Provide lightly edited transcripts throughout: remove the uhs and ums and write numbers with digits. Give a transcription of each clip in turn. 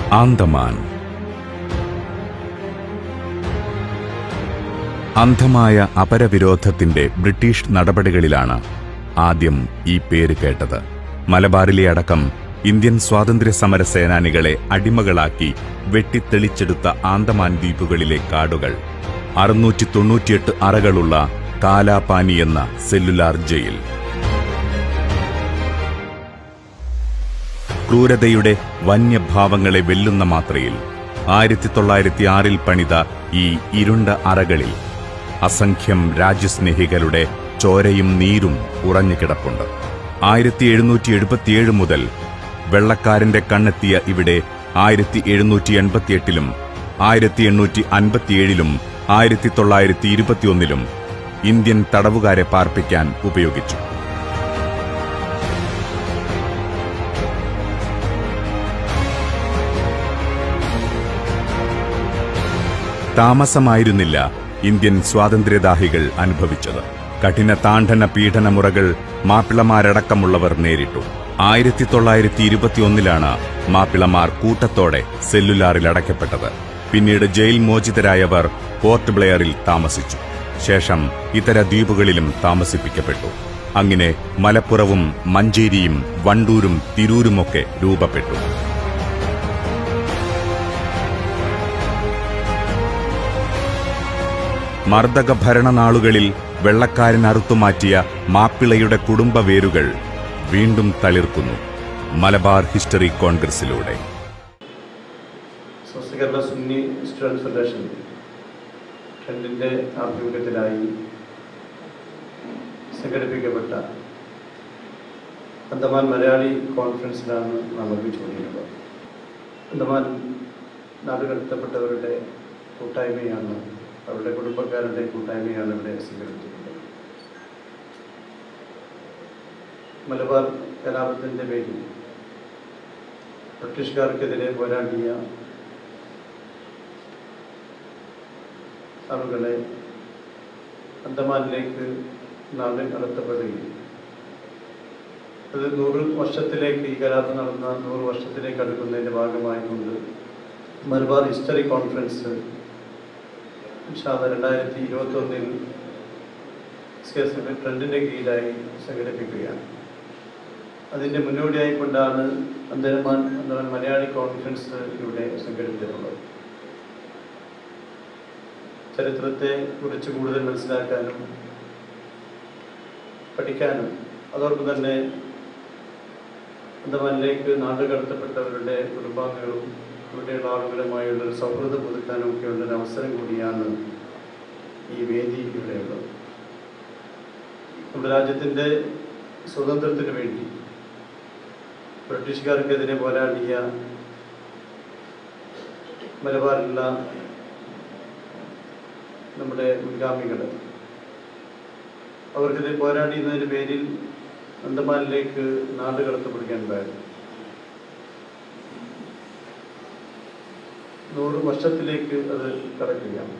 ആന്തമാൻ. അന്ധമായ അപരവിരോധത്തിന്റെ ബ്രിട്ടീഷ് നടപടികളിലാണ് ആദ്യം ഈ പേര് കേട്ടത്. മലബാറിലെ അടക്കം ഇന്ത്യൻ സ്വാതന്ത്ര്യ സമര സേനാനികളെ അടിമകളാക്കി വെട്ടിത്തെളിച്ചെടുത്ത ആന്തമാൻ ദ്വീപുകളിലെ കാടുകൾ, 698 അറകളുള്ള കാലാപാനി എന്ന സെല്ലുലാർ ജയിൽ. ക്രൂരതയുടെ വന്യഭാവങ്ങളെ വെല്ലുന്ന മാത്രയിൽ 1906 പണിത ഈ ഇരുണ്ട അറകളിൽ അസംഖ്യം രാജ്യസ്നേഹികളുടെ ചോരയും നീരും ഉറഞ്ഞുകിടപ്പുണ്ട്. 1777 മുതൽ വെള്ളക്കാരന്റെ കണ്ണെത്തിയ ഇവിടെ 1788-ലും 1857-ലും 1921-ലും ഇന്ത്യൻ തടവുകാരെ പാർപ്പിക്കാൻ ഉപയോഗിച്ചു. താമസമായിരുന്നില്ല ഇന്ത്യൻ സ്വാതന്ത്ര്യദാഹികൾ അനുഭവിച്ചത്. കഠിന താണ്ഡന പീഡനമുറകൾ മാപ്പിളമാരടക്കമുള്ളവർ നേരിട്ടു. 1921-ലാണ് മാപ്പിളമാർ കൂട്ടത്തോടെ സെല്ലുലാറിൽ അടയ്ക്കപ്പെട്ടത്. പിന്നീട് ജയിൽ മോചിതരായവർ പോർട്ട് ബ്ലെയറിൽ താമസിച്ചു. ശേഷം ഇതര ദ്വീപുകളിലും താമസിപ്പിക്കപ്പെട്ടു. അങ്ങനെ മലപ്പുറവും മഞ്ചേരിയും വണ്ടൂരും തിരൂരുമൊക്കെ രൂപപ്പെട്ടു. മർദ്ദക ഭരണനാളുകളിൽ വെള്ളക്കാരൻ അറുത്തുമാറ്റിയ മാപ്പിളയുടെ കുടുംബവേരുകൾ വീണ്ടും തളിർക്കുന്നു മലബാർ ഹിസ്റ്ററി കോൺഗ്രസിലൂടെ. കേരള സുന്നി സ്റ്റുഡൻസ് ഫെഡറേഷൻ ട്രെൻഡിൻ്റെ ആഭിമുഖ്യത്തിലായി സംഘടിപ്പിക്കപ്പെട്ട അന്തമാൻ മലയാളി കോൺഫറൻസിലാണ് നാം ഒരുമിച്ചുകൊണ്ടിരുന്നത്. അന്തമാൻ നാടുകടത്തപ്പെട്ടവരുടെ കൂട്ടായ്മയാണ്, അവരുടെ കുടുംബക്കാരുടെ കൂട്ടായ്മയാണ് ഇവിടെ സംഘടിപ്പിച്ചിട്ടുള്ളത്. മലബാർ കലാപത്തിൻ്റെ പേരിൽ ബ്രിട്ടീഷുകാർക്കെതിരെ പോരാടിയ ആളുകളെ അന്തമാനിലേക്ക് നാട് കടത്തപ്പെടുകയും അത് 100 വർഷത്തിലേക്ക്, ഈ കലാപം നടന്ന 100 വർഷത്തിലേക്ക് അടുക്കുന്നതിൻ്റെ ഭാഗമായിക്കൊണ്ട് മലബാർ ഹിസ്റ്ററി കോൺഫറൻസ് 2021 ട്രെൻഡിൻ്റെ കീഴിലായി സംഘടിപ്പിക്കുകയാണ്. അതിൻ്റെ മുന്നോടിയായിക്കൊണ്ടാണ് അന്തമാൻ മലയാളി കോൺഫറൻസ് ഇവിടെ സംഘടിപ്പിച്ചിട്ടുള്ളത്. ചരിത്രത്തെ കുറിച്ച് കൂടുതൽ മനസ്സിലാക്കാനും പഠിക്കാനും അതോടൊപ്പം തന്നെ അന്തമാനിലേക്ക് നാടുകടത്തപ്പെട്ടവരുടെ കുടുംബാംഗങ്ങളും ഇവിടെയുള്ള ആളുകളുമായുള്ളൊരു സൗഹൃദം പുതുക്കാനും ഒക്കെയുള്ളൊരു അവസരം കൂടിയാണ് ഈ വേദി ഇവിടെയുള്ളത്. നമ്മുടെ രാജ്യത്തിൻ്റെ സ്വാതന്ത്ര്യത്തിന് വേണ്ടി ബ്രിട്ടീഷുകാർക്കെതിരെ പോരാടിയ മലബാറിലുള്ള നമ്മുടെ മുൻഗാമികൾ, അവർക്കെതിരെ പോരാടിയതിൻ്റെ പേരിൽ അന്തമാനിലേക്ക് നാട് കടത്തപ്പെടുകയുണ്ടായിരുന്നു. 100 വർഷത്തിലേക്ക് അത് കടക്കുകയാണ്.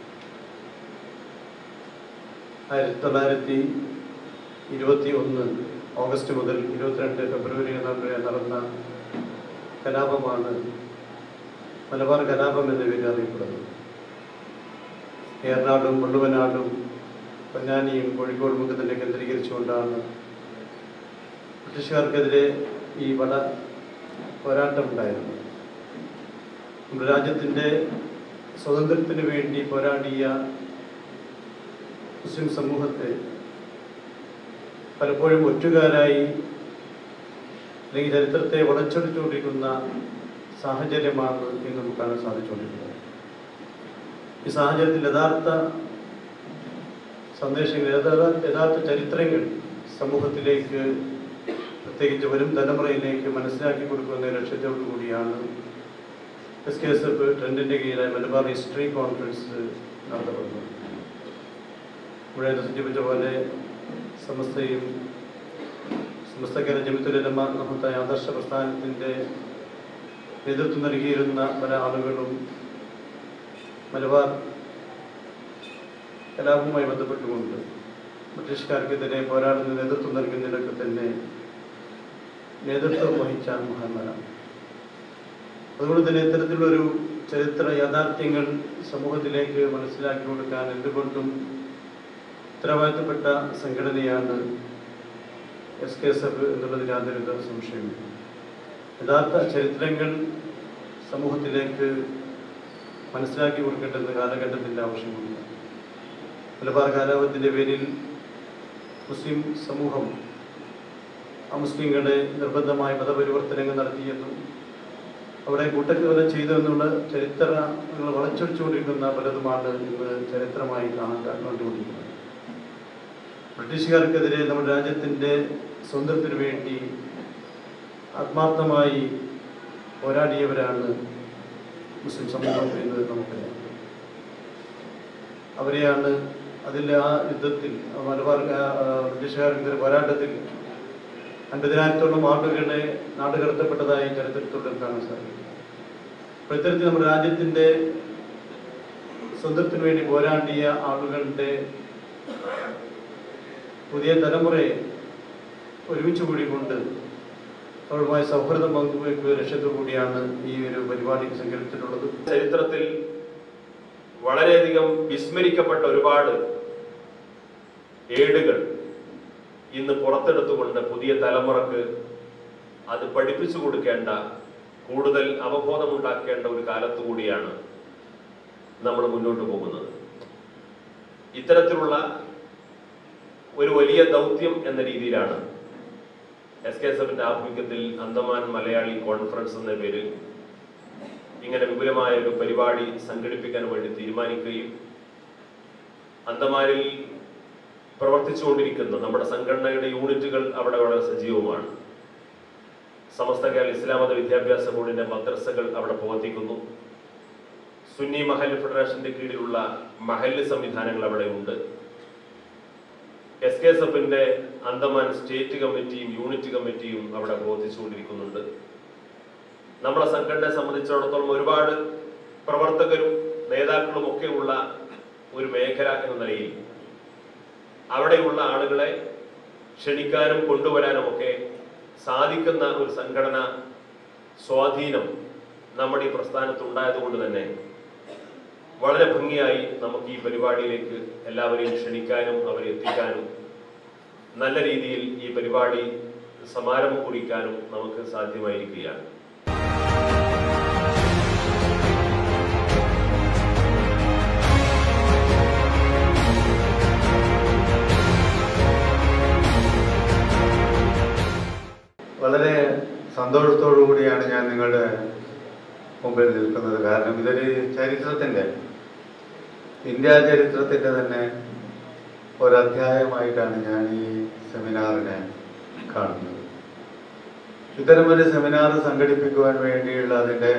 1921 ഓഗസ്റ്റ് മുതൽ 22 ഫെബ്രുവരി നടന്ന കലാപമാണ് മലബാർ കലാപം എന്ന പേരിൽ അറിയപ്പെടുന്നത്. ഏറനാടും മുള്ളുവനാടും പൊന്നാനിയും കോഴിക്കോട് മുഖത്തിനെ കേന്ദ്രീകരിച്ചുകൊണ്ടാണ് ബ്രിട്ടീഷുകാർക്കെതിരെ ഈ പോരാട്ടം ഉണ്ടായിരുന്നത്. നമ്മുടെ രാജ്യത്തിൻ്റെ സ്വാതന്ത്ര്യത്തിന് വേണ്ടി പോരാടിയ മുസ്ലിം സമൂഹത്തെ പലപ്പോഴും ഒറ്റുകാരായി അല്ലെങ്കിൽ ചരിത്രത്തെ വളച്ചൊടിച്ചുകൊണ്ടിരിക്കുന്ന സാഹചര്യമാണ് ഇന്ന് നമുക്ക് കാണാൻ സാധിച്ചുകൊണ്ടിരിക്കുന്നത്. ഈ സാഹചര്യത്തിൽ യഥാർത്ഥ സന്ദേശങ്ങൾ, യഥാർത്ഥ ചരിത്രങ്ങൾ സമൂഹത്തിലേക്ക്, പ്രത്യേകിച്ച് വരും തലമുറയിലേക്ക് മനസ്സിലാക്കി കൊടുക്കുന്ന ലക്ഷ്യത്തോടു കൂടിയാണ് SKSF ട്രെൻഡിൻ്റെ കീഴിലായി മലബാർ ഹിസ്റ്ററി കോൺഫറൻസ് നടത്തപ്പെടുന്നത്. ഇവിടെ സൂചിപ്പിച്ച പോലെ സമസ്ത കേരള ജമിഅത്തുൽ ഉലമ മഹത്തായ ആദർശ പ്രസ്ഥാനത്തിൻ്റെ നേതൃത്വം നൽകിയിരുന്ന പല ആളുകളും മലബാർ കലാപവുമായി ബന്ധപ്പെട്ടുകൊണ്ട് ബ്രിട്ടീഷുകാർക്കെതിരെ പോരാടുന്ന നേതൃത്വം നൽകുന്നതിനൊക്കെ തന്നെ നേതൃത്വം വഹിച്ച മഹാന്മാരാണ്. അതുകൊണ്ട് തന്നെ ഇത്തരത്തിലുള്ളൊരു ചരിത്ര യാഥാർത്ഥ്യങ്ങൾ സമൂഹത്തിലേക്ക് മനസ്സിലാക്കി കൊടുക്കാൻ എന്തുകൊണ്ടും ഉത്തരവാദിത്തപ്പെട്ട സംഘടനയാണ് SKSF എന്നുള്ളതിൽ യാതൊരു സംശയമില്ല. യഥാർത്ഥ ചരിത്രങ്ങൾ സമൂഹത്തിലേക്ക് മനസ്സിലാക്കി കൊടുക്കേണ്ടത് കാലഘട്ടത്തിൻ്റെ ആവശ്യമുണ്ട്. മലബാർ കലാപത്തിൻ്റെ പേരിൽ മുസ്ലിം സമൂഹം മുസ്ലിങ്ങളെ നിർബന്ധമായ മതപരിവർത്തനങ്ങൾ നടത്തിയെന്നും അവിടെ കൂട്ടക്കൊല ചെയ്തെന്നുള്ള ചരിത്രങ്ങൾ വളച്ചൊടിച്ചുകൊണ്ടിരിക്കുന്ന പലതുമാണ് ഇന്ന് ചരിത്രമായി കണ്ടുകൊണ്ടിരിക്കുന്നത്. ബ്രിട്ടീഷുകാർക്കെതിരെ നമ്മുടെ രാജ്യത്തിൻ്റെ സ്വന്തത്തിന് വേണ്ടി ആത്മാർത്ഥമായി പോരാടിയവരാണ് മുസ്ലിം സമൂഹം എന്ന് നമുക്കറിയാം. അവരെയാണ് അതിൻ്റെ ആ യുദ്ധത്തിൽ മലബാർ ബ്രിട്ടീഷുകാർക്കെതിരെ പോരാട്ടത്തിൽ 50,000-ഓളം ആളുകളെ നാടുകടത്തപ്പെട്ടതായി ചരിത്രത്തിൽ കാണാൻ സാധിക്കും. അപ്പോൾ ഇത്തരത്തിൽ നമ്മുടെ രാജ്യത്തിൻ്റെ സ്വന്തത്തിന് വേണ്ടി പോരാടിയ ആളുകളുടെ പുതിയ തലമുറയെ ഒരുമിച്ച് കൂടിക്കൊണ്ട് അവരുമായി സൗഹൃദം പങ്കുവയ്ക്കുക ലക്ഷ്യത്തോടു കൂടിയാണ് ഈ ഒരു പരിപാടി സംഘടിപ്പിച്ചിട്ടുള്ളത്. ചരിത്രത്തിൽ വളരെയധികം വിസ്മരിക്കപ്പെട്ട ഒരുപാട് ഏടുകൾ ഇന്ന് പുറത്തെടുത്തുകൊണ്ട് പുതിയ തലമുറക്ക് അത് പഠിപ്പിച്ചു കൊടുക്കേണ്ട, കൂടുതൽ അവബോധമുണ്ടാക്കേണ്ട ഒരു കാലത്തു കൂടിയാണ് നമ്മൾ മുന്നോട്ട് പോകുന്നത്. ഇത്തരത്തിലുള്ള ഒരു വലിയ ദൗത്യം എന്ന രീതിയിലാണ് SKSFന്റെ ആഭിമുഖ്യത്തിൽ അന്തമാൻ മലയാളി കോൺഫറൻസ് എന്ന പേരിൽ ഇങ്ങനെ വിപുലമായ ഒരു പരിപാടി സംഘടിപ്പിക്കാൻ വേണ്ടി തീരുമാനിക്കുകയും അന്തമാനിൽ പ്രവർത്തിച്ചുകൊണ്ടിരിക്കുന്ന നമ്മുടെ സംഘടനയുടെ യൂണിറ്റുകൾ അവിടെ വളരെ സജീവമാണ്. സമസ്ത കേരള ഇസ്ലാം മത വിദ്യാഭ്യാസ ബോർഡിന്റെ മദ്രസകൾ അവിടെ പ്രവർത്തിക്കുന്നു. സുന്നി മഹല്ല് ഫെഡറേഷന്റെ കീഴിലുള്ള മഹല്ല് സംവിധാനങ്ങൾ അവിടെ ഉണ്ട്. SKSFന്റെ അന്തമാൻ സ്റ്റേറ്റ് കമ്മിറ്റിയും യൂണിറ്റ് കമ്മിറ്റിയും അവിടെ പ്രവർത്തിച്ചുകൊണ്ടിരിക്കുന്നുണ്ട്. നമ്മളെ സംഘടനയെ സംബന്ധിച്ചിടത്തോളം ഒരുപാട് പ്രവർത്തകരും നേതാക്കളും ഒക്കെ ഉള്ള ഒരു മേഖല എന്ന നിലയിൽ അവിടെയുള്ള ആളുകളെ ക്ഷണിക്കാനും കൊണ്ടുവരാനും ഒക്കെ സാധിക്കുന്ന ഒരു സംഘടന സ്വാധീനം നമ്മുടെ ഈ പ്രസ്ഥാനത്തുണ്ടായതുകൊണ്ട് തന്നെ വളരെ ഭംഗിയായി നമുക്ക് ഈ പരിപാടിയിലേക്ക് എല്ലാവരെയും ക്ഷണിക്കാനും അവരെ എത്തിക്കാനും നല്ല രീതിയിൽ ഈ പരിപാടി സമാരംഭം കുറിക്കാനും നമുക്ക് സാധ്യമായിരിക്കുകയാണ്. വളരെ സന്തോഷത്തോടു കൂടിയാണ് ഞാൻ നിങ്ങളുടെ മുമ്പിൽ നിൽക്കുന്നത്. കാരണം ഇതൊരു ചരിത്രത്തിൻ്റെ, ഇന്ത്യാ ചരിത്രത്തിൻ്റെ തന്നെ ഒരധ്യായമായിട്ടാണ് ഞാൻ ഈ സെമിനാറിനെ കാണുന്നത്. ഇത്തരമൊരു സെമിനാർ സംഘടിപ്പിക്കുവാൻ വേണ്ടിയുള്ള അതിൻ്റെ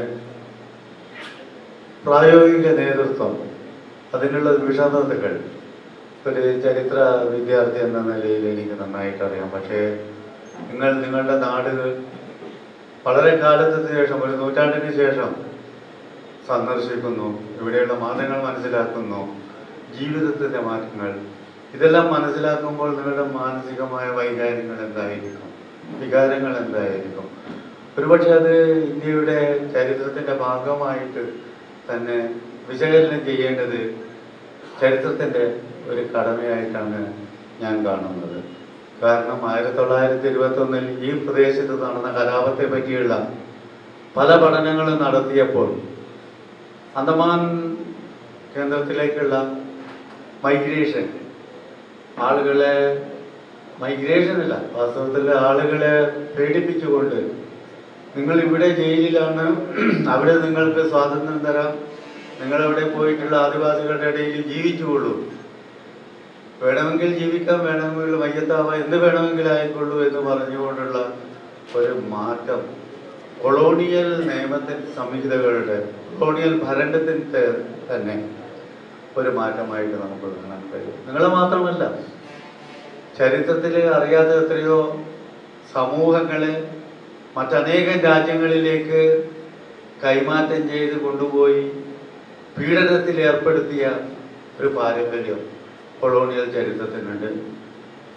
പ്രായോഗിക നേതൃത്വം, അതിനുള്ള വിഷമതകൾ ഒരു ചരിത്ര വിദ്യാർത്ഥി എന്ന നിലയിൽ എനിക്ക് നന്നായിട്ട് അറിയാം. പക്ഷേ നിങ്ങളുടെ നാടുകൾ വളരെ കാലത്തിന് ശേഷം, ഒരു നൂറ്റാണ്ടിന് ശേഷം സന്ദർശിക്കുന്നു, ഇവിടെയുള്ള മാറ്റങ്ങൾ മനസ്സിലാക്കുന്നു, ജീവിതത്തിൻ്റെ മാറ്റങ്ങൾ, ഇതെല്ലാം മനസ്സിലാക്കുമ്പോൾ നിങ്ങളുടെ മാനസികമായ വൈകാര്യങ്ങൾ എന്തായിരിക്കും, വികാരങ്ങൾ എന്തായിരിക്കും? ഒരുപക്ഷെ അത് ഇന്ത്യയുടെ ചരിത്രത്തിൻ്റെ ഭാഗമായിട്ട് തന്നെ വിശകലനം ചെയ്യേണ്ടത് ചരിത്രത്തിൻ്റെ ഒരു കടമയായിട്ടാണ് ഞാൻ കാണുന്നത്. കാരണം 1921 ഈ പ്രദേശത്ത് നടന്ന കലാപത്തെ പറ്റിയുള്ള പല പഠനങ്ങളും നടത്തിയപ്പോൾ അന്തമാൻ കേന്ദ്രത്തിലേക്കുള്ള മൈഗ്രേഷൻ, ആളുകളെ മൈഗ്രേഷനില്ല, വാസ്തവത്തിൽ ആളുകളെ പേടിപ്പിച്ചുകൊണ്ട് നിങ്ങൾ ഇവിടെ ജയിലിലാണ്, അവിടെ നിങ്ങൾക്ക് സ്വാതന്ത്ര്യം തരാം, നിങ്ങളവിടെ പോയിട്ടുള്ള ആദിവാസികളുടെ ഇടയിൽ ജീവിച്ചുകൊള്ളൂ, വേണമെങ്കിൽ ജീവിക്കാം, വേണമെങ്കിൽ മയ്യത്താവാം, എന്ത് വേണമെങ്കിലും ആയിക്കൊള്ളൂ എന്ന് പറഞ്ഞുകൊണ്ടുള്ള ഒരു മാറ്റം കൊളോണിയൽ നിയമത്തിൻ്റെ സംഹിതകളുടെ, കൊളോണിയൽ ഭരണത്തിൻ്റെ തന്നെ ഒരു മാറ്റമായിട്ട് നമുക്ക് കാണാൻ കഴിയും. നിങ്ങളെ മാത്രമല്ല, ചരിത്രത്തിൽ അറിയാതെ എത്രയോ സമൂഹങ്ങളെ മറ്റനേകം രാജ്യങ്ങളിലേക്ക് കൈമാറ്റം ചെയ്ത് കൊണ്ടുപോയി പീഡനത്തിൽ ഏർപ്പെടുത്തിയ ഒരു പാരമ്പര്യം കൊളോണിയൽ ചരിത്രത്തിനുണ്ട്,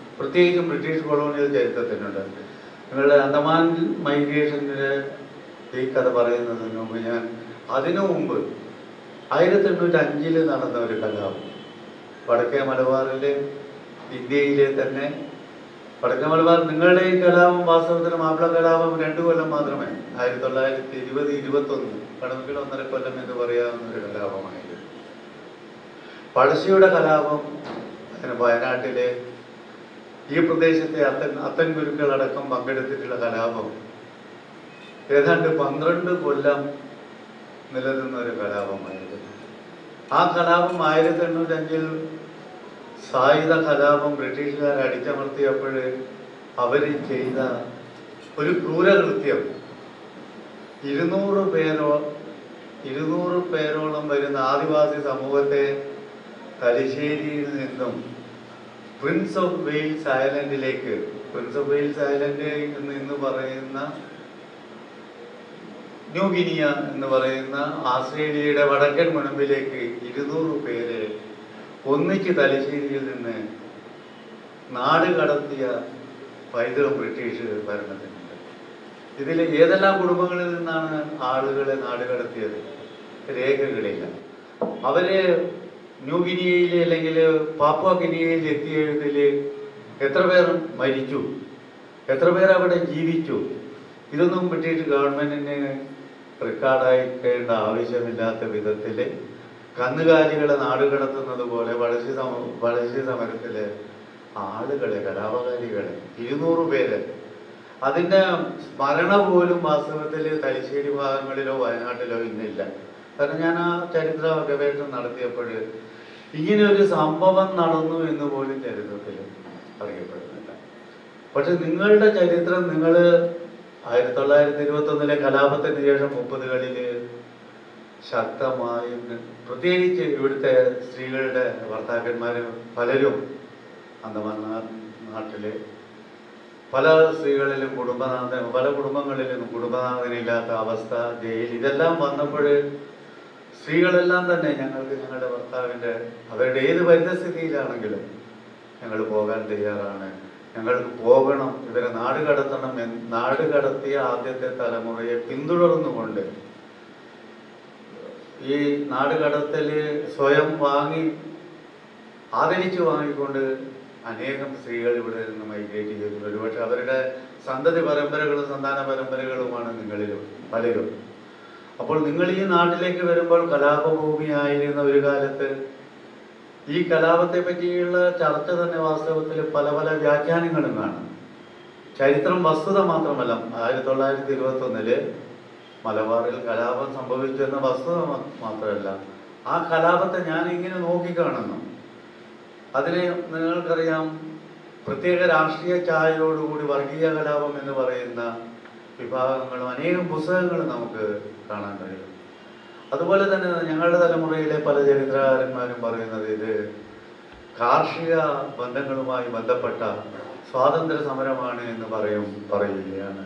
പ്രത്യേകിച്ചും ബ്രിട്ടീഷ് കൊളോണിയൽ ചരിത്രത്തിനുണ്ട്. നിങ്ങളുടെ അന്തമാൻ മൈഗ്രേഷൻ്റെ ഈ കഥ പറയുന്നതിന് മുമ്പ് അതിനു മുമ്പ് 1805 നടന്ന ഒരു കലാപം വടക്കേ മലബാറിലെ ഇന്ത്യയിലെ തന്നെ വടക്കേ മലബാർ നിങ്ങളുടെ ഈ കലാപം വാസ്തവത്തിന് മാപ്പിള കലാപം 2 കൊല്ലം മാത്രമേ 1920-21 കണക്കിൽ 1.5 കൊല്ലം എന്ന് പറയാവുന്ന ഒരു കലാപമായിരുന്നു. പഴശ്ശിയുടെ കലാപം വയനാട്ടിലെ ഈ പ്രദേശത്തെ അത്തൻ ഗുരുക്കളടക്കം പങ്കെടുത്തിട്ടുള്ള കലാപം ഏതാണ്ട് 12 കൊല്ലം നിലനിന്ന ഒരു കലാപമായിരുന്നു. ആ കലാപം 1805 സായുധ കലാപം ബ്രിട്ടീഷുകാർ അടിച്ചമർത്തിയപ്പോൾ അവർ ചെയ്ത ഒരു ക്രൂരകൃത്യം 200 പേരോളം വരുന്ന ആദിവാസി സമൂഹത്തെ തലശ്ശേരിയിൽ നിന്നും പ്രിൻസ് ഓഫ് വെയിൽസ് ഐലൻഡിലേക്ക്, പ്രിൻസ് ഓഫ് വെയിൽസ് ഐലൻഡ് എന്ന് പറയുന്ന ന്യൂ ഗിനിയ എന്ന് പറയുന്ന ആസ്ട്രേലിയയുടെ വടക്കൻ മുനമ്പിലേക്ക് 200 പേരെ ഒന്നിച്ച് തലശ്ശേരിയിൽ നിന്ന് നാട് കടത്തിയ പൈതൃകം ബ്രിട്ടീഷ് ഭരണത്തിനുണ്ട്. ഇതിൽ ഏതെല്ലാം കുടുംബങ്ങളിൽ നിന്നാണ് ആളുകളെ നാട് കടത്തിയത് രേഖകളില്ല. അവര് ന്യൂ ഗിനിയയിൽ അല്ലെങ്കിൽ പാപ്പുവ ഗിനിയയിൽ എത്തിയതിൽ എത്ര പേർ മരിച്ചു, എത്ര പേർ അവിടെ ജീവിച്ചു, ഇതൊന്നും ബ്രിട്ടീഷ് ഗവൺമെന്റിന് റെക്കോർഡായിക്കേണ്ട ആവശ്യമില്ലാത്ത വിധത്തിൽ കന്നുകാലികളെ നാടുകടത്തുന്നത് പോലെ പഴശ്ശി സമരത്തിലെ ആളുകളെ, കലാപകാരികളെ 200 പേര്, അതിൻ്റെ സ്മരണ പോലും വാസ്തവത്തിൽ തലശ്ശേരി ഭാഗങ്ങളിലോ വയനാട്ടിലോ ഇന്നില്ല. കാരണം ഞാൻ ആ ചരിത്ര ഗവേഷണം നടത്തിയപ്പോൾ ഇങ്ങനെ ഒരു സംഭവം നടന്നു എന്ന് പോലും ചരിത്രത്തിൽ അറിയപ്പെടുന്നില്ല. പക്ഷെ നിങ്ങളുടെ ചരിത്രം, നിങ്ങൾ 1921 കലാപത്തിന് ശേഷം 30കളിൽ ശക്തമായും, പ്രത്യേകിച്ച് ഇവിടുത്തെ സ്ത്രീകളുടെ ഭർത്താക്കന്മാർ പലരും അന്തമാൻ നാട്ടിലെ പല സ്ത്രീകളിലും പല കുടുംബങ്ങളിലും കുടുംബനാഥനില്ലാത്ത അവസ്ഥ, ജയിൽ, ഇതെല്ലാം വന്നപ്പോൾ സ്ത്രീകളെല്ലാം തന്നെ ഞങ്ങളുടെ ഭർത്താവിൻ്റെ അവരുടെ ഏത് പരിസ്ഥിതിയിലാണെങ്കിലും ഞങ്ങൾ പോകാൻ തയ്യാറാണ്, ഞങ്ങൾക്ക് പോകണം, ഇവരെ നാട് കടത്തണം. നാട് കടത്തിയ ആദ്യത്തെ തലമുറയെ പിന്തുടർന്നുകൊണ്ട് ഈ നാട് കടത്തൽ സ്വയം ആദരിച്ചു വാങ്ങിക്കൊണ്ട് അനേകം സ്ത്രീകൾ ഇവിടെ നിന്ന് മൈഗ്രേറ്റ് ചെയ്തിട്ടുണ്ട്. ഒരുപക്ഷെ അവരുടെ സന്തതി പരമ്പരകളും സന്താന പരമ്പരകളുമാണ് നിങ്ങളിലും പലരും. അപ്പോൾ നിങ്ങൾ ഈ നാട്ടിലേക്ക് വരുമ്പോൾ കലാപഭൂമിയായിരുന്ന ഒരു കാലത്ത് ഈ കലാപത്തെ പറ്റിയുള്ള ചർച്ച തന്നെ വാസ്തവത്തിൽ പല പല വ്യാഖ്യാനങ്ങളും കാണും. ചരിത്രം വസ്തുത മാത്രമല്ല. 1921 മലബാറിൽ കലാപം സംഭവിച്ചു എന്ന വസ്തുത മാത്രമല്ല, ആ കലാപത്തെ ഞാൻ ഇങ്ങനെ നോക്കിക്കാണുന്നു. അതിനെ നിങ്ങൾക്കറിയാം, പ്രത്യേക രാഷ്ട്രീയ ഛായയോടുകൂടി വർഗീയ കലാപം എന്ന് പറയുന്ന വിഭാഗങ്ങളും അനേകം പുസ്തകങ്ങളും നമുക്ക് കാണാൻ കഴിയും. അതുപോലെ തന്നെ ഞങ്ങളുടെ തലമുറയിലെ പല ചരിത്രകാരന്മാരും പറയുന്നത് ഇത് കാർഷിക ബന്ധങ്ങളുമായി ബന്ധപ്പെട്ട സ്വാതന്ത്ര്യ സമരമാണ് എന്ന് പറയുകയാണ്.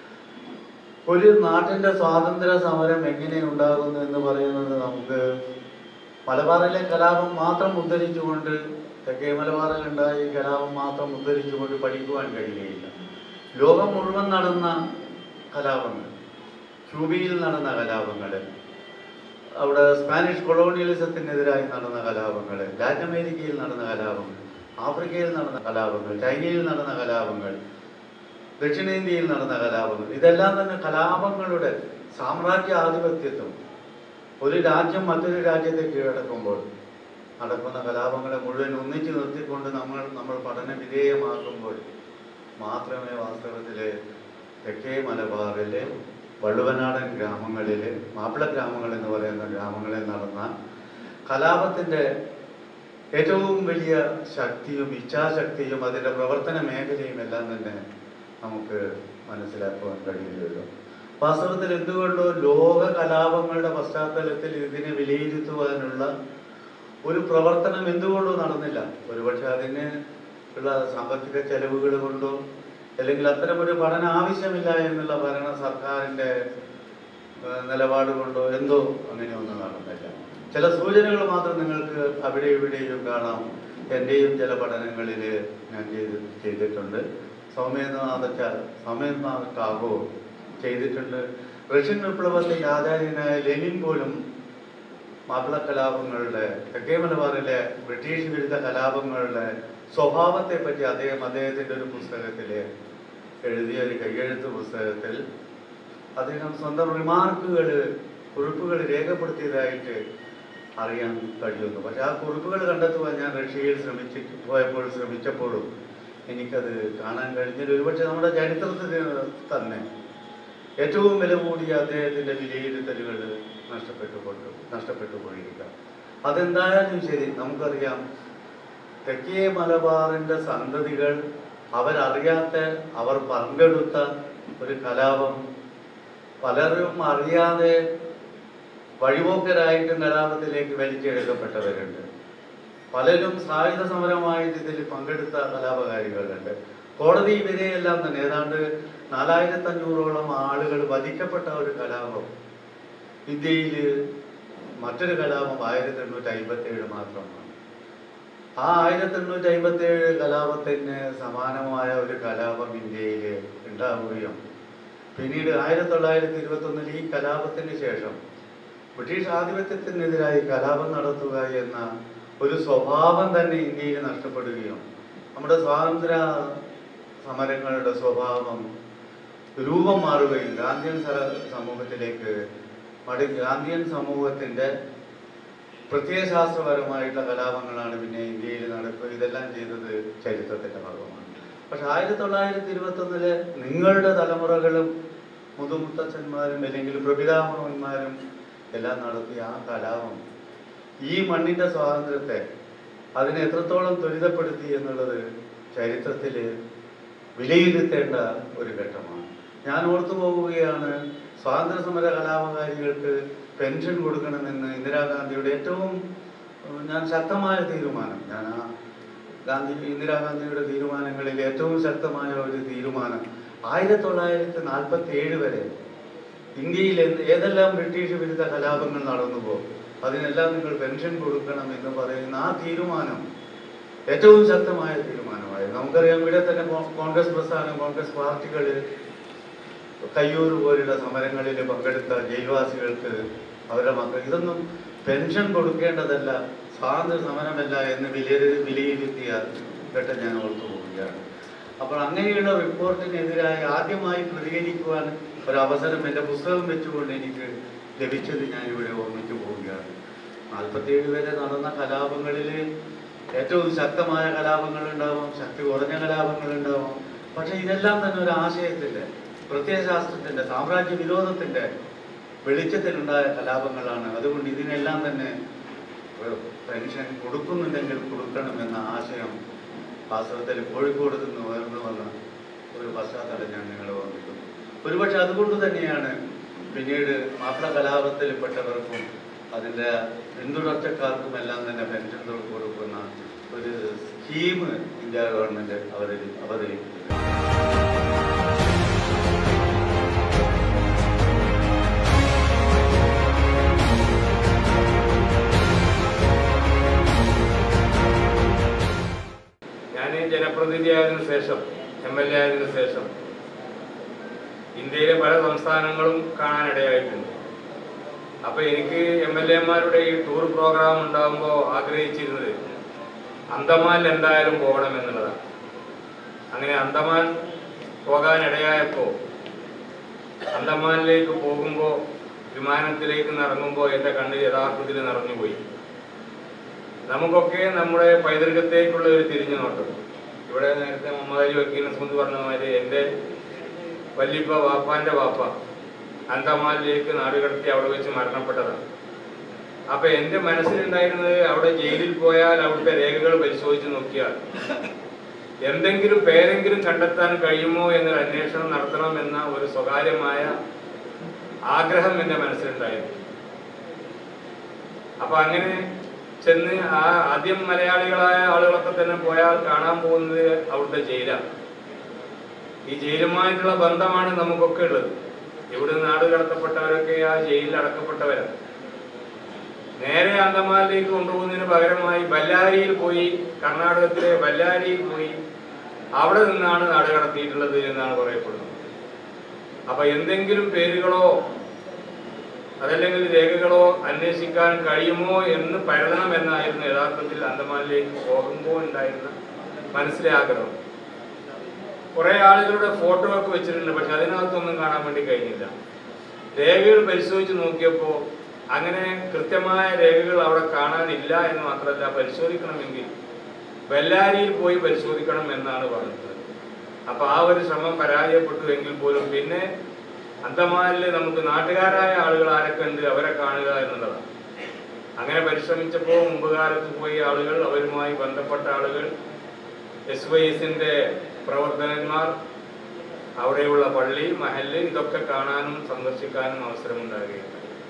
ഒരു നാട്ടിൻ്റെ സ്വാതന്ത്ര്യ സമരം എങ്ങനെ ഉണ്ടാകുന്നു എന്ന് പറയുന്നത് നമുക്ക് മലബാറിലെ കലാപം മാത്രം ഉദ്ധരിച്ചുകൊണ്ട്, തെക്കേ മലബാറിലുണ്ടായ ഈ കലാപം മാത്രം ഉദ്ധരിച്ചുകൊണ്ട് പഠിക്കുവാൻ കഴിയുകയില്ല. ലോകം മുഴുവൻ നടന്ന കലാപങ്ങൾ, ക്യൂബയിൽ നടന്ന കലാപങ്ങൾ, അവിടെ സ്പാനിഷ് കൊളോണിയലിസത്തിനെതിരായി നടന്ന കലാപങ്ങൾ, ലാറ്റിൻ അമേരിക്കയിൽ നടന്ന കലാപങ്ങൾ, ആഫ്രിക്കയിൽ നടന്ന കലാപങ്ങൾ, ചൈനയിൽ നടന്ന കലാപങ്ങൾ, ദക്ഷിണേന്ത്യയിൽ നടന്ന കലാപങ്ങൾ, ഇതെല്ലാം തന്നെ കലാപങ്ങളുടെ സാമ്രാജ്യാധിപത്യത്വം. ഒരു രാജ്യം മറ്റൊരു രാജ്യത്തെ കീഴടക്കുമ്പോൾ നടക്കുന്ന കലാപങ്ങളെ മുഴുവൻ ഒന്നിച്ചു നിർത്തിക്കൊണ്ട് നമ്മൾ പഠന വിധേയമാക്കുമ്പോൾ മാത്രമേ വാസ്തവത്തിൽ തെക്കേ മലബാറിലെ വള്ളുവനാടൻ ഗ്രാമങ്ങളിൽ, മാപ്പിള ഗ്രാമങ്ങൾ എന്ന് പറയുന്ന ഗ്രാമങ്ങളിൽ നടന്ന കലാപത്തിൻ്റെ ഏറ്റവും വലിയ ശക്തിയും ഇച്ഛാശക്തിയും അതിൻ്റെ പ്രവർത്തന മേഖലയും എല്ലാം തന്നെ നമുക്ക് മനസ്സിലാക്കുവാൻ കഴിയുകയുള്ളൂ. വാസ്തവത്തിൽ എന്തുകൊണ്ടോ ലോക കലാപങ്ങളുടെ പശ്ചാത്തലത്തിൽ ഇതിനെ വിലയിരുത്തുവാനുള്ള ഒരു പ്രവർത്തനം എന്തുകൊണ്ടോ നടന്നില്ല. ഒരുപക്ഷെ അതിന് ഉള്ള സാമ്പത്തിക ചെലവുകൾ കൊണ്ടോ അല്ലെങ്കിൽ അത്തരമൊരു പഠനം ആവശ്യമില്ല എന്നുള്ള ഭരണ സർക്കാരിൻ്റെ നിലപാട് കൊണ്ടോ എന്തോ അങ്ങനെയൊന്നും നടന്നില്ല. ചില സൂചനകൾ മാത്രം നിങ്ങൾക്ക് അവിടെ ഇവിടെയും കാണാം. എൻ്റെയും ചില പഠനങ്ങളിൽ ഞാൻ ചെയ്തിട്ടുണ്ട്. സൗമ്യനാഥ ടാഗോർ ചെയ്തിട്ടുണ്ട്. റഷ്യൻ വിപ്ലവത്തിന്റെ ആചാര്യനായ ലെനിൻ പോലും മാപ്പിള കലാപങ്ങളുടെ തെക്കേ മലബാറിലെ ബ്രിട്ടീഷ് വിരുദ്ധ കലാപങ്ങളുടെ സ്വഭാവത്തെ പറ്റി അദ്ദേഹത്തിന്റെ ഒരു പുസ്തകത്തിൽ എഴുതിയ ഒരു കൈയെഴുത്ത് പുസ്തകത്തിൽ അദ്ദേഹം സ്വന്തം കുറിപ്പുകൾ രേഖപ്പെടുത്തിയതായിട്ട് അറിയാൻ കഴിയുന്നു. പക്ഷെ ആ കുറിപ്പുകൾ കണ്ടെത്തുവാൻ ഞാൻ റഷ്യയിൽ ശ്രമിച്ചപ്പോഴും എനിക്കത് കാണാൻ കഴിഞ്ഞില്ല. ഒരുപക്ഷെ നമ്മുടെ ചരിത്രത്തിൽ തന്നെ ഏറ്റവും വില കൂടിയ അദ്ദേഹത്തിന്റെ വിലയിരുത്തലുകൾ നഷ്ടപ്പെട്ടു പോയിരിക്കാം. അതെന്തായാലും ശരി, നമുക്കറിയാം തെക്കേ മലബാറിന്റെ സന്തതികൾ അവർ പങ്കെടുത്ത ഒരു കലാപം പലരും അറിയാതെ വഴിപോക്കരായിട്ടും കലാപത്തിലേക്ക് വലിച്ചെടുക്കപ്പെട്ടവരുണ്ട്. പലരും സായുധ സമരമായിട്ട് ഇതിൽ പങ്കെടുത്ത കലാപകാരികളുണ്ട്. കോടതി ഇവരെയെല്ലാം തന്നെ ഏതാണ്ട് 4500ഓളം ആളുകൾ വധിക്കപ്പെട്ട ഒരു കലാപം ഇന്ത്യയിൽ മറ്റൊരു കലാപം 1857 മാത്രമാണ്. ആ 1857 കലാപത്തിന് സമാനമായ ഒരു കലാപം ഇന്ത്യയിൽ ഉണ്ടാവുകയും പിന്നീട് 1921 ഈ കലാപത്തിന് ശേഷം ബ്രിട്ടീഷ് ആധിപത്യത്തിനെതിരായി കലാപം നടത്തുക എന്ന ഒരു സ്വഭാവം തന്നെ ഇന്ത്യയിൽ നഷ്ടപ്പെടുകയും നമ്മുടെ സ്വാതന്ത്ര്യ സമരങ്ങളുടെ സ്വഭാവം രൂപം മാറുകയും ഗാന്ധിയൻ സമൂഹത്തിന്റെ പ്രത്യയശാസ്ത്രപരമായിട്ടുള്ള കലാപങ്ങളാണ് പിന്നെ ഇന്ത്യയിൽ നടക്കുക. ഇതെല്ലാം ചെയ്തത് ചരിത്രത്തിന്റെ ഭാഗമാണ്. പക്ഷെ 1921 നിങ്ങളുടെ തലമുറകളും മുതുമുത്തച്ഛന്മാരും അല്ലെങ്കിൽ പ്രപിതാമഹന്മാരും എല്ലാം നടത്തിയ ആ കലാപം ഈ മണ്ണിന്റെ സ്വാതന്ത്ര്യത്തെ അതിനെ എത്രത്തോളം ത്വരിതപ്പെടുത്തി എന്നുള്ളത് ചരിത്രത്തിൽ വിലയിരുത്തേണ്ട ഒരു ഘട്ടമാണ്. ഞാൻ ഓർത്തു പോവുകയാണ്, സ്വാതന്ത്ര്യ സമര കലാപകാരികൾക്ക് പെൻഷൻ കൊടുക്കണമെന്ന് ഇന്ദിരാഗാന്ധിയുടെ ഏറ്റവും ശക്തമായ തീരുമാനം, ഇന്ദിരാഗാന്ധിയുടെ തീരുമാനങ്ങളിൽ ഏറ്റവും ശക്തമായ ഒരു തീരുമാനം 1947 വരെ ഇന്ത്യയിൽ ഏതെല്ലാം ബ്രിട്ടീഷ് വിരുദ്ധ കലാപങ്ങൾ നടന്നുവോ അതിനെല്ലാം നിങ്ങൾ പെൻഷൻ കൊടുക്കണം എന്ന് പറയുന്ന ആ തീരുമാനം ഏറ്റവും ശക്തമായ തീരുമാനമായിരുന്നു. നമുക്കറിയാം, ഇവിടെ തന്നെ കോൺഗ്രസ് പ്രസ്ഥാനം, കോൺഗ്രസ് പാർട്ടികൾ കയ്യൂർ പോലുള്ള സമരങ്ങളിൽ പങ്കെടുത്ത ജയിൽവാസികൾക്ക് അവരുടെ മക്കൾ ഇതൊന്നും പെൻഷൻ കൊടുക്കേണ്ടതല്ല, സ്വാതന്ത്ര്യ സമരമല്ല എന്ന് വിലയിരുത്തിയ ഘട്ടം ഞാൻ ഓർത്തു പോവുകയാണ്. അപ്പോൾ അങ്ങനെയുള്ള റിപ്പോർട്ടിനെതിരായി ആദ്യമായി പ്രതികരിക്കുവാൻ ഒരവസരം എൻ്റെ പുസ്തകം വെച്ചുകൊണ്ട് എനിക്ക് ലഭിച്ചത് ഞാൻ ഇവിടെ ഓർമ്മിച്ചു പോവുകയാണ്. 47 വരെ നടന്ന കലാപങ്ങളിൽ ഏറ്റവും ശക്തമായ കലാപങ്ങളുണ്ടാവും, ശക്തി കുറഞ്ഞ കലാപങ്ങളുണ്ടാവും. പക്ഷെ ഇതെല്ലാം തന്നെ ഒരു ആശയത്തിൻ്റെ, പ്രത്യയശാസ്ത്രത്തിൻ്റെ, സാമ്രാജ്യ വിരോധത്തിൻ്റെ വെളിച്ചത്തിലുണ്ടായ കലാപങ്ങളാണ്. അതുകൊണ്ട് ഇതിനെല്ലാം തന്നെ പെൻഷൻ കൊടുക്കുന്നുണ്ടെങ്കിൽ കൊടുക്കണമെന്ന ആശയം വാസ്തവത്തിൽ കോഴിക്കോട് നിന്ന് ഉയർന്നു വന്ന ഒരു പശ്ചാത്തലം ഞാൻ നിങ്ങളെ ഓർമ്മിക്കുന്നു. ഒരുപക്ഷെ അതുകൊണ്ട് തന്നെയാണ് പിന്നീട് മാപ്പിള കലാപത്തിൽപ്പെട്ടവർക്കും അതിൻ്റെ പിന്തുടർച്ചക്കാർക്കുമെല്ലാം തന്നെ പെൻഷൻ കൊടുക്കുന്ന ഒരു സ്കീം ഇന്ത്യ ഗവൺമെൻറ് അവതരിപ്പിക്കുന്നത്. ജനപ്രതിനിധിയായതിനു ശേഷം, MLA ആയതിനു ശേഷം ഇന്ത്യയിലെ പല സംസ്ഥാനങ്ങളും കാണാനിടയായിട്ടുണ്ട്. അപ്പോൾ എനിക്ക് MLA-മാരുടെ ഈ ടൂർ പ്രോഗ്രാം ഉണ്ടാകുമ്പോൾ ആഗ്രഹിച്ചിരുന്നത് അന്തമാനിൽ എന്തായാലും പോകണമെന്നുള്ളതാണ്. അങ്ങനെ അന്തമാൻ പോകാനിടയായപ്പോൾ അന്തമാനിലേക്ക് പോകുമ്പോൾ വിമാനത്തിലേക്ക് ഇറങ്ങുമ്പോൾ എൻ്റെ കണ്ണിൽ യഥാർത്ഥത്തിൽ നിറഞ്ഞുപോയി. നമുക്കൊക്കെ നമ്മുടെ പൈതൃകത്തേക്കുള്ള ഒരു തിരിഞ്ഞു നോട്ടം. ഇവിടെ നേരത്തെ മുഹമ്മദ് അലി വക്കീൽ നസ്മുദ്ദീൻ പറഞ്ഞ മാതിരി എൻ്റെ വല്യപ്പ വാപ്പാൻ്റെ വാപ്പ അന്തമാനിലേക്ക് നാടുകടത്തി അവിടെ വെച്ച് മരണപ്പെട്ടതാണ്. അപ്പം എൻ്റെ മനസ്സിലുണ്ടായിരുന്നത് അവിടെ ജയിലിൽ പോയാൽ അവിടുത്തെ രേഖകൾ പരിശോധിച്ച് നോക്കിയാൽ എന്തെങ്കിലും പേരെങ്കിലും കണ്ടെത്താൻ കഴിയുമോ എന്നൊരു അന്വേഷണം നടത്തണമെന്ന ഒരു സ്വകാര്യമായ ആഗ്രഹം എൻ്റെ മനസ്സിലുണ്ടായിരുന്നു. അപ്പം അങ്ങനെ ചെന്ന് ആദ്യം മലയാളികളായ ആളുകളൊക്കെ തന്നെ പോയാൽ കാണാൻ പോകുന്നത് അവിടുത്തെ ജയിലാണ്. ഈ ജയിലുമായിട്ടുള്ള ബന്ധമാണ് നമുക്കൊക്കെ ഉള്ളത്. ഇവിടെ നാട് കടത്തപ്പെട്ടവരൊക്കെ ആ ജയിലിൽ അടക്കപ്പെട്ടവരാണ്. നേരെ അന്തമാനിലേക്ക് കൊണ്ടുപോകുന്നതിന് പകരമായി ബല്ലാരിയിൽ പോയി, കർണാടകത്തിലെ ബല്ലാരിയിൽ പോയി അവിടെ നിന്നാണ് നാട് കടത്തിയിട്ടുള്ളത് എന്നാണ് പറയപ്പെടുന്നത്. അപ്പൊ എന്തെങ്കിലും പേരുകളോ അതല്ലെങ്കിൽ രേഖകളോ അന്വേഷിക്കാൻ കഴിയുമോ എന്ന് പരതണമെന്നായിരുന്നു യഥാർത്ഥത്തിൽ അന്തമാനിലേക്ക് പോകുമ്പോൾ ഉണ്ടായിരുന്ന മനസ്സിലെ ആഗ്രഹം. കുറെ ആളുകളുടെ ഫോട്ടോ ഒക്കെ വെച്ചിട്ടുണ്ട്, പക്ഷെ അതിനകത്തൊന്നും കാണാൻ വേണ്ടി കഴിഞ്ഞില്ല. രേഖകൾ പരിശോധിച്ച് നോക്കിയപ്പോൾ അങ്ങനെ കൃത്യമായ രേഖകൾ അവിടെ കാണാനില്ല എന്ന് മാത്രമല്ല, പരിശോധിക്കണമെങ്കിൽ ബെല്ലാരിയിൽ പോയി പരിശോധിക്കണം എന്നാണ് പറഞ്ഞത്. അപ്പൊ ആ ഒരു ശ്രമം പരാജയപ്പെട്ടു എങ്കിൽ പോലും പിന്നെ അന്തമാനിൽ നമുക്ക് നാട്ടുകാരായ ആളുകൾ ആരൊക്കെ ഉണ്ട് അവരെ കാണുക എന്നുള്ളതാണ്. അങ്ങനെ പരിശ്രമിച്ചപ്പോൾ മുമ്പ് കാലത്ത് പോയി ആളുകൾ, അവരുമായി ബന്ധപ്പെട്ട ആളുകൾ, SYSന്റെ പ്രവർത്തകന്മാർ, അവിടെയുള്ള പള്ളി, മഹല്ല്, ഇതൊക്കെ കാണാനും സന്ദർശിക്കാനും അവസരമുണ്ടാകുകയുണ്ട്.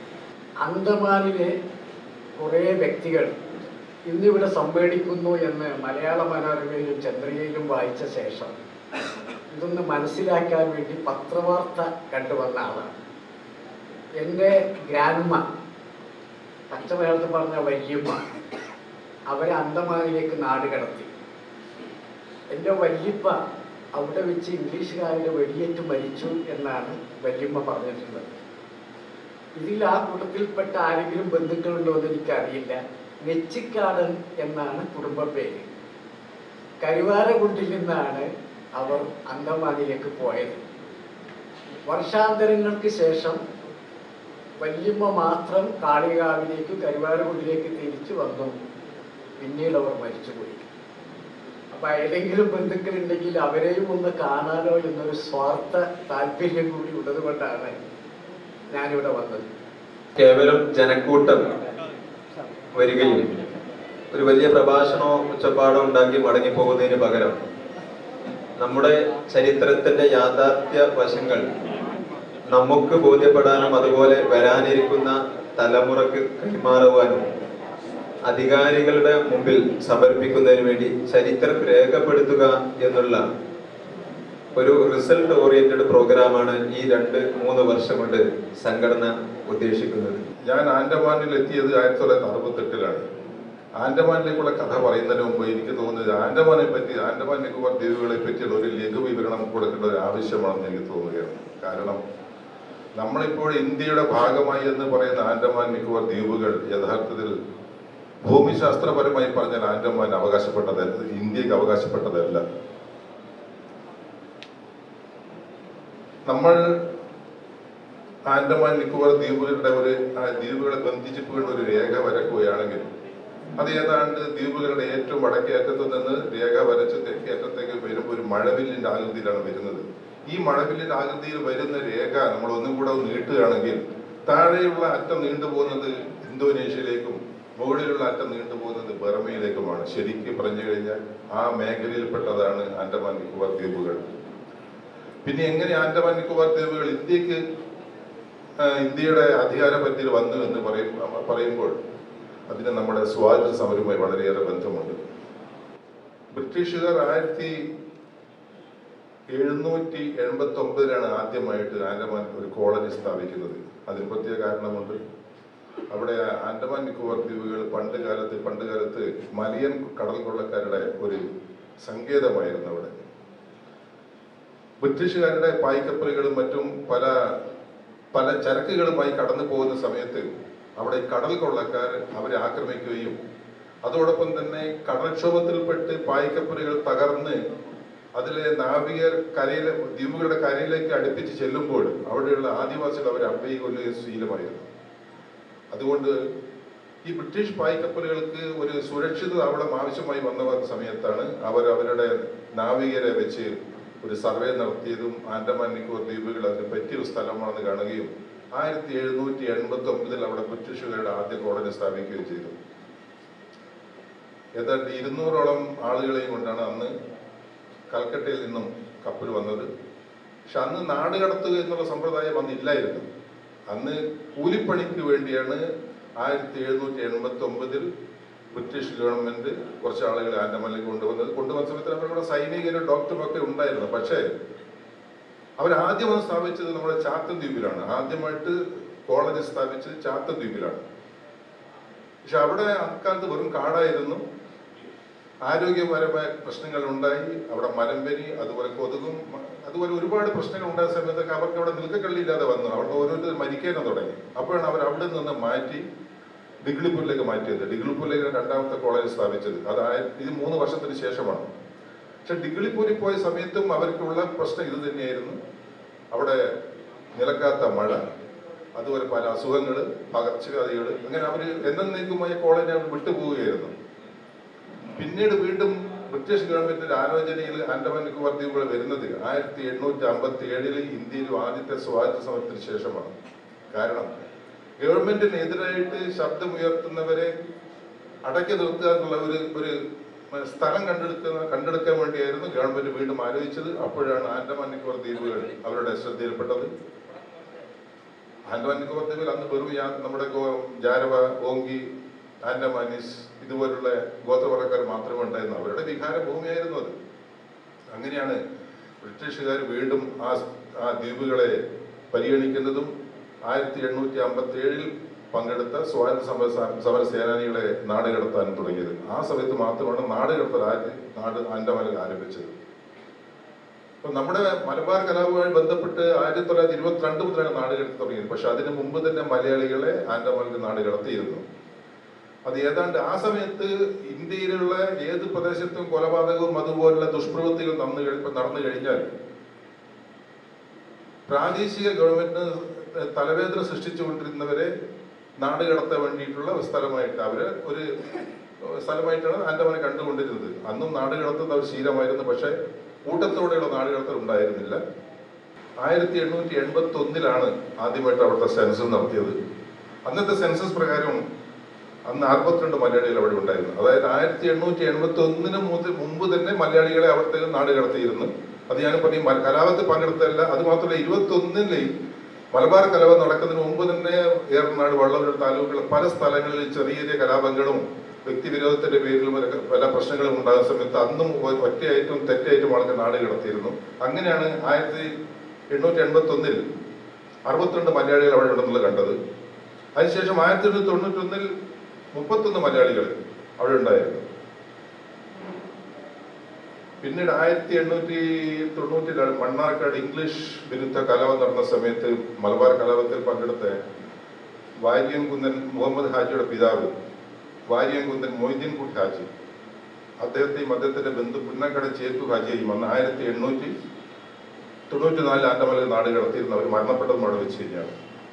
അന്തമാനിലെ കുറേ വ്യക്തികൾ ഇന്നിവിടെ സമ്മേളിക്കുന്നു എന്ന് മലയാള മനോരമയിലും ചന്ദ്രികയിലും വായിച്ച ശേഷം ഇതൊന്ന് മനസ്സിലാക്കാൻ വേണ്ടി പത്രവാർത്ത കണ്ടുവന്ന ആളാണ്. എൻ്റെ ഗ്രാൻഡ്മ, പച്ചമലയാളത്തിൽ പറഞ്ഞ വല്യമ്മ, അവരെ അന്തമാനിലേക്ക് നാട് കടത്തി. എൻ്റെ വല്യപ്പ അവിടെ വെച്ച് ഇംഗ്ലീഷുകാരുടെ വെടിയേറ്റ് മരിച്ചു എന്നാണ് വല്യമ്മ പറഞ്ഞിട്ടുള്ളത്. ഇതിൽ ആ കൂട്ടത്തിൽപ്പെട്ട ആരെങ്കിലും ബന്ധുക്കളുണ്ടോ എന്ന് എനിക്കറിയില്ല. നെച്ചിക്കാടൻ എന്നാണ് കുടുംബ പേര്. കരുവാരകുണ്ടിൽ നിന്നാണ് അവർ അന്തമാനിലേക്ക് പോയത്. വർഷാന്തരങ്ങൾക്ക് ശേഷം വല്യമ്മ മാത്രം കാളികാവിലേക്ക്, കരുവാരകുണ്ടിലേക്ക് തിരിച്ചു വന്നു. പിന്നീട് അവർ മരിച്ചുപോയി. അപ്പൊ ഏതെങ്കിലും ബന്ധുക്കളുണ്ടെങ്കിൽ അവരെയും ഒന്ന് കാണാനോ എന്നൊരു സ്വാർത്ഥ താല്പര്യം കൂടി ഉള്ളത് കൊണ്ടാണ് ഞാനിവിടെ വന്നത്. കേവലം ജനക്കൂട്ടം വരികയും ഒരു വലിയ പ്രഭാഷണമോ ഉച്ചപ്പാടോ ഉണ്ടാക്കി മടങ്ങിപ്പോകുന്നതിന് പകരം നമ്മുടെ ചരിത്രത്തിന്റെ യാഥാർത്ഥ്യ വശങ്ങൾ നമുക്ക് ബോധ്യപ്പെടാനും അതുപോലെ വരാനിരിക്കുന്ന തലമുറക്ക് കൈമാറുവാനും അധികാരികളുടെ മുമ്പിൽ സമർപ്പിക്കുന്നതിന് വേണ്ടി ചരിത്രം രേഖപ്പെടുത്തുക എന്നുള്ള ഒരു റിസൾട്ട് ഓറിയന്റഡ് പ്രോഗ്രാമാണ് ഈ 2-3 വർഷം കൊണ്ട് സംഘടന ഉദ്ദേശിക്കുന്നത്. ഞാൻ ആൻഡമാനിൽ എത്തിയത് 1968-ലാണ്. ആൻഡമാനിലേക്കുള്ള കഥ പറയുന്നതിന് മുമ്പ് എനിക്ക് തോന്നുന്നത് ആൻഡമാൻ നിക്കോബാർ ദ്വീപുകളെ പറ്റിയുള്ള ഒരു ലഘു വിവരണം കൊടുക്കേണ്ട ഒരു ആവശ്യമാണെന്ന് എനിക്ക് തോന്നുകയാണ്. കാരണം നമ്മളിപ്പോൾ ഇന്ത്യയുടെ ഭാഗമായി എന്ന് പറയുന്ന ആൻഡമാൻ നിക്കോബാർ ദ്വീപുകൾ യഥാർത്ഥത്തിൽ ഭൂമിശാസ്ത്രപരമായി പറഞ്ഞാൽ ആൻഡമാൻ അവകാശപ്പെട്ടതല്ല, ഇന്ത്യക്ക് അവകാശപ്പെട്ടതല്ല. നമ്മൾ ആൻഡമാൻ നിക്കോബാർ ദ്വീപുകളെ ബന്ധിച്ചിട്ടുള്ള ഒരു രേഖ വരക്കുകയാണെങ്കിൽ അത് ഏതാണ്ട് ദ്വീപുകളുടെ ഏറ്റവും വടക്കേ അറ്റത്ത് നിന്ന് രേഖ വരച്ച് തെക്കേ അറ്റത്തേക്ക് വരുമ്പോൾ ഒരു മഴവില്ലിന്റെ ആകൃതിയിലാണ് വരുന്നത്. ഈ മഴവില്ലിന്റെ ആകൃതിയിൽ വരുന്ന രേഖ നമ്മൾ ഒന്നും കൂടെ നീട്ടുകയാണെങ്കിൽ താഴെയുള്ള അറ്റം നീണ്ടുപോകുന്നത് ഇന്തോനേഷ്യയിലേക്കും മുകളിലുള്ള അറ്റം നീണ്ടുപോകുന്നത് ബർമയിലേക്കുമാണ്. ശരിക്കും പറഞ്ഞു കഴിഞ്ഞാൽ ആ മേഖലയിൽപ്പെട്ടതാണ് ആൻഡമാൻ നിക്കോബാർ ദ്വീപുകൾ. പിന്നെ എങ്ങനെ ആൻഡമാൻ നിക്കോബാർ ദ്വീപുകൾ ഇന്ത്യയുടെ അധികാര പരിധിയിൽ വന്നു എന്ന് പറയുമ്പോൾ അതിന് നമ്മുടെ സ്വാതന്ത്ര്യ സമരവുമായി വളരെയേറെ ബന്ധമുണ്ട്. ബ്രിട്ടീഷുകാർ 1789-ലാണ് ആദ്യമായിട്ട് ആൻഡമാൻ ഒരു കോളനി സ്ഥാപിക്കുന്നത്. അതിന് പ്രത്യേക കാരണമുണ്ട്. അവിടെ ആൻഡമാൻ നിക്കോബാർ ദ്വീപുകൾ പണ്ട് കാലത്ത് മലയൻ കടൽ കൊള്ളക്കാരുടെ ഒരു സങ്കേതമായിരുന്നു. അവിടെ ബ്രിട്ടീഷുകാരുടെ പായ്ക്കപ്പലുകളും മറ്റും പല ചരക്കുകളുമായി കടന്നു പോകുന്ന സമയത്ത് അവിടെ കടൽ കൊള്ളക്കാർ അവരെ ആക്രമിക്കുകയും അതോടൊപ്പം തന്നെ കടൽക്ഷോഭത്തിൽപ്പെട്ട് പായ്ക്കപ്പലുകൾ തകർന്ന് അതിലെ നാവികർ ദ്വീപുകളുടെ കരയിലേക്ക് അടുപ്പിച്ച് ചെല്ലുമ്പോൾ അവിടെയുള്ള ആദിവാസികൾ അവരെ അമ്പയി കൊല്ലുകയും ശീലമായിരുന്നു. അതുകൊണ്ട് ഈ ബ്രിട്ടീഷ് പായ്ക്കപ്പലുകൾക്ക് ഒരു സുരക്ഷിത താവളം ആവശ്യമായി വന്ന സമയത്താണ് അവരുടെ നാവികരെ വെച്ച് ഒരു സർവേ നടത്തിയതും ആൻഡമാൻ നിക്കോബാർ ദ്വീപുകൾ അതിന് പറ്റിയൊരു സ്ഥലമാണെന്ന് കാണുകയും 1789 അവിടെ ബ്രിട്ടീഷുകാരുടെ ആദ്യ കോളനി സ്ഥാപിക്കുകയും ചെയ്തു. ഏതാണ്ട് 200ഓളം ആളുകളെയും കൊണ്ടാണ് അന്ന് കൽക്കട്ടയിൽ നിന്നും കപ്പൽ വന്നത്. പക്ഷെ അന്ന് നാട് കടത്തുക എന്നുള്ള സമ്പ്രദായം അന്നില്ലായിരുന്നു. അന്ന് കൂലിപ്പണിക്ക് വേണ്ടിയാണ് 1789 ബ്രിട്ടീഷ് ഗവൺമെന്റ് കുറച്ച് ആളുകളെ ആൻഡമാനിലേക്ക് കൊണ്ടുവന്ന സമയത്ത് അവരുടെ സൈനികരും ഡോക്ടറും ഒക്കെ ഉണ്ടായിരുന്നു. പക്ഷേ അവരാദ്യം സ്ഥാപിച്ചത് നമ്മുടെ ചാത്തൻ ദ്വീപിലാണ്. ആദ്യമായിട്ട് കോളേജ് സ്ഥാപിച്ചത് ചാത്തൻ ദ്വീപിലാണ്. പക്ഷെ അവിടെ അക്കാലത്ത് വെറും കാടായിരുന്നു. ആരോഗ്യപരമായ പ്രശ്നങ്ങൾ ഉണ്ടായി. അവിടെ മലമ്പനി, അതുപോലെ കൊതുകും അതുപോലെ ഒരുപാട് പ്രശ്നങ്ങൾ ഉണ്ടായ സമയത്തൊക്കെ അവർക്ക് അവിടെ നിൽക്കക്കള്ളിയില്ലാതെ വന്നു. അവിടെ ഓരോരുത്തർ മരിക്കാനും തുടങ്ങി. അപ്പോഴാണ് അവർ അവിടെ നിന്ന് മാറ്റി ഡിഗ്ലിപ്പൂരിലേക്ക് മാറ്റിയത്. ഡിഗ്ലിപ്പൂരിലേക്ക് രണ്ടാമത്തെ കോളേജ് സ്ഥാപിച്ചത്. ഇത് 3 വർഷത്തിന് ശേഷമാണ്. പക്ഷെ ഡിഗ്ലിപ്പൂരിൽ പോയ സമയത്തും അവർക്കുള്ള പ്രശ്നം ഇത് തന്നെയായിരുന്നു. അവിടെ നിലക്കാത്ത മഴ, അതുപോലെ പല അസുഖങ്ങൾ, പകർച്ചവ്യാധികൾ, അങ്ങനെ അവർ എന്നേക്കുമായി കോളേജ് അവർ വിട്ടുപോവുകയായിരുന്നു. പിന്നീട് വീണ്ടും ബ്രിട്ടീഷ് ഗവൺമെന്റിന്റെ ആലോചനയിൽ ആൻഡമാൻ നിക്കോബാർ ദ്വീപുകൾ വരുന്നത് 1857 ഇന്ത്യയിൽ ആദ്യത്തെ സ്വാതന്ത്ര്യ സമരത്തിന് ശേഷമാണ്. കാരണം ഗവൺമെന്റിനെതിരായിട്ട് ശബ്ദമുയർത്തുന്നവരെ അടക്കി നിർത്തുക എന്നുള്ള ഒരു സ്ഥലം കണ്ടെടുക്കാൻ വേണ്ടിയായിരുന്നു ഗവൺമെന്റ് വീണ്ടും ആലോചിച്ചത്. അപ്പോഴാണ് ആൻഡമാൻ നിക്കോബാർ ദ്വീപുകൾ അവരുടെ ശ്രദ്ധയിൽപ്പെട്ടത്. ആൻഡമാൻ നിക്കോബാർ ദ്വീപിൽ അന്ന് വെറും നമ്മുടെ ജാരവ, ഓങ്കി, ആൻഡമാനീസ് ഇതുപോലുള്ള ഗോത്രവർഗ്ഗക്കാർ മാത്രമേ ഉണ്ടായിരുന്നു. അവരുടെ വികാര ഭൂമിയായിരുന്നു അത്. അങ്ങനെയാണ് ബ്രിട്ടീഷുകാർ വീണ്ടും ആ ദ്വീപുകളെ പരിഗണിക്കുന്നതും 1857 പങ്കെടുത്ത സ്വാതന്ത്ര്യ സമര സേനാനികളെ നാട് കടത്താൻ തുടങ്ങിയത്. ആ സമയത്ത് മാത്രമാണ് നാട് ആൻഡമാനിൽ ആരംഭിച്ചത്. അപ്പൊ നമ്മുടെ മലബാർ കലാപവുമായി ബന്ധപ്പെട്ട് 1922 മുതലാണ് നാട് കടത്തി തുടങ്ങിയത്. പക്ഷെ അതിനു മുമ്പ് തന്നെ മലയാളികളെ ആൻഡമാനിൽ നാട് കടത്തിയിരുന്നു. അത് ഏതാണ്ട് ആ സമയത്ത് ഇന്ത്യയിലുള്ള ഏത് പ്രദേശത്തും കൊലപാതകവും അതുപോലുള്ള ദുഷ്പ്രവൃത്തികൾ നടന്നു കഴിഞ്ഞാൽ പ്രാദേശിക ഗവൺമെന്റിന് തലവേദന സൃഷ്ടിച്ചുകൊണ്ടിരുന്നവരെ നാട് കടത്താൻ വേണ്ടിയിട്ടുള്ള സ്ഥലമായിട്ട് ഒരു സ്ഥലമായിട്ടാണ് ആൻഡമാനെ കണ്ടുകൊണ്ടിരുന്നത്. അന്നും നാട് കടത്തുന്ന ഒരു ശീലമായിരുന്നു. പക്ഷെ കൂട്ടത്തോടെയുള്ള നാട് കടത്തൽ ഉണ്ടായിരുന്നില്ല. 1881 ആദ്യമായിട്ട് അവിടുത്തെ സെൻസസ് നടത്തിയത്. അന്നത്തെ സെൻസസ് പ്രകാരം അന്ന് 42 മലയാളികൾ അവിടെ ഉണ്ടായിരുന്നു. അതായത് 1881 മുമ്പ് തന്നെ മലയാളികളെ അവിടത്തേക്ക് നാട് കടത്തിയിരുന്നു. അത് ഞാൻ പറയും കലാപത്തിൽ പങ്കെടുത്തല്ല. അത് മാത്രമല്ല 21 മലബാർ കലാപം നടക്കുന്നതിന് മുമ്പ് തന്നെ ഏറനാട്, വള്ളൂർ താലൂക്കുകൾ പല സ്ഥലങ്ങളിൽ ചെറിയ ചെറിയ കലാപങ്ങളും വ്യക്തിവിരോധത്തിന്റെ പേരിലും പല പ്രശ്നങ്ങളും ഉണ്ടാകുന്ന സമയത്ത് അന്നും ഒറ്റയായിട്ടും തെറ്റായിട്ടും ആൾക്ക് നാട് കടത്തിയിരുന്നു. അങ്ങനെയാണ് 1881 62 മലയാളികൾ അവിടെ ഉണ്ടെന്നുള്ളത് കണ്ടത്. അതിനുശേഷം 1991 31 മലയാളികൾ അവിടെ ഉണ്ടായിരുന്നു. പിന്നീട് 1892 മണ്ണാർക്കാട് ഇംഗ്ലീഷ് വിരുദ്ധ കലാപം നടന്ന സമയത്ത് മലബാർ കലാപത്തിൽ പങ്കെടുത്ത വാര്യംകുന്നൻ മുഹമ്മദ് ഹാജിയുടെ പിതാവ് വാര്യംകുന്നൻ മൊയ്തീൻകുട്ടി ഹാജി, അദ്ദേഹത്തിന്റെ ബന്ധു പുന്നക്കട ചേക്കു ഹാജിയെയും അന്ന് 1894 ആൻഡമാനിൽ നാട് കടത്തിയിരുന്ന അവർ മരണപ്പെട്ടത് അവിടെ വെച്ച് കഴിഞ്ഞാണ്.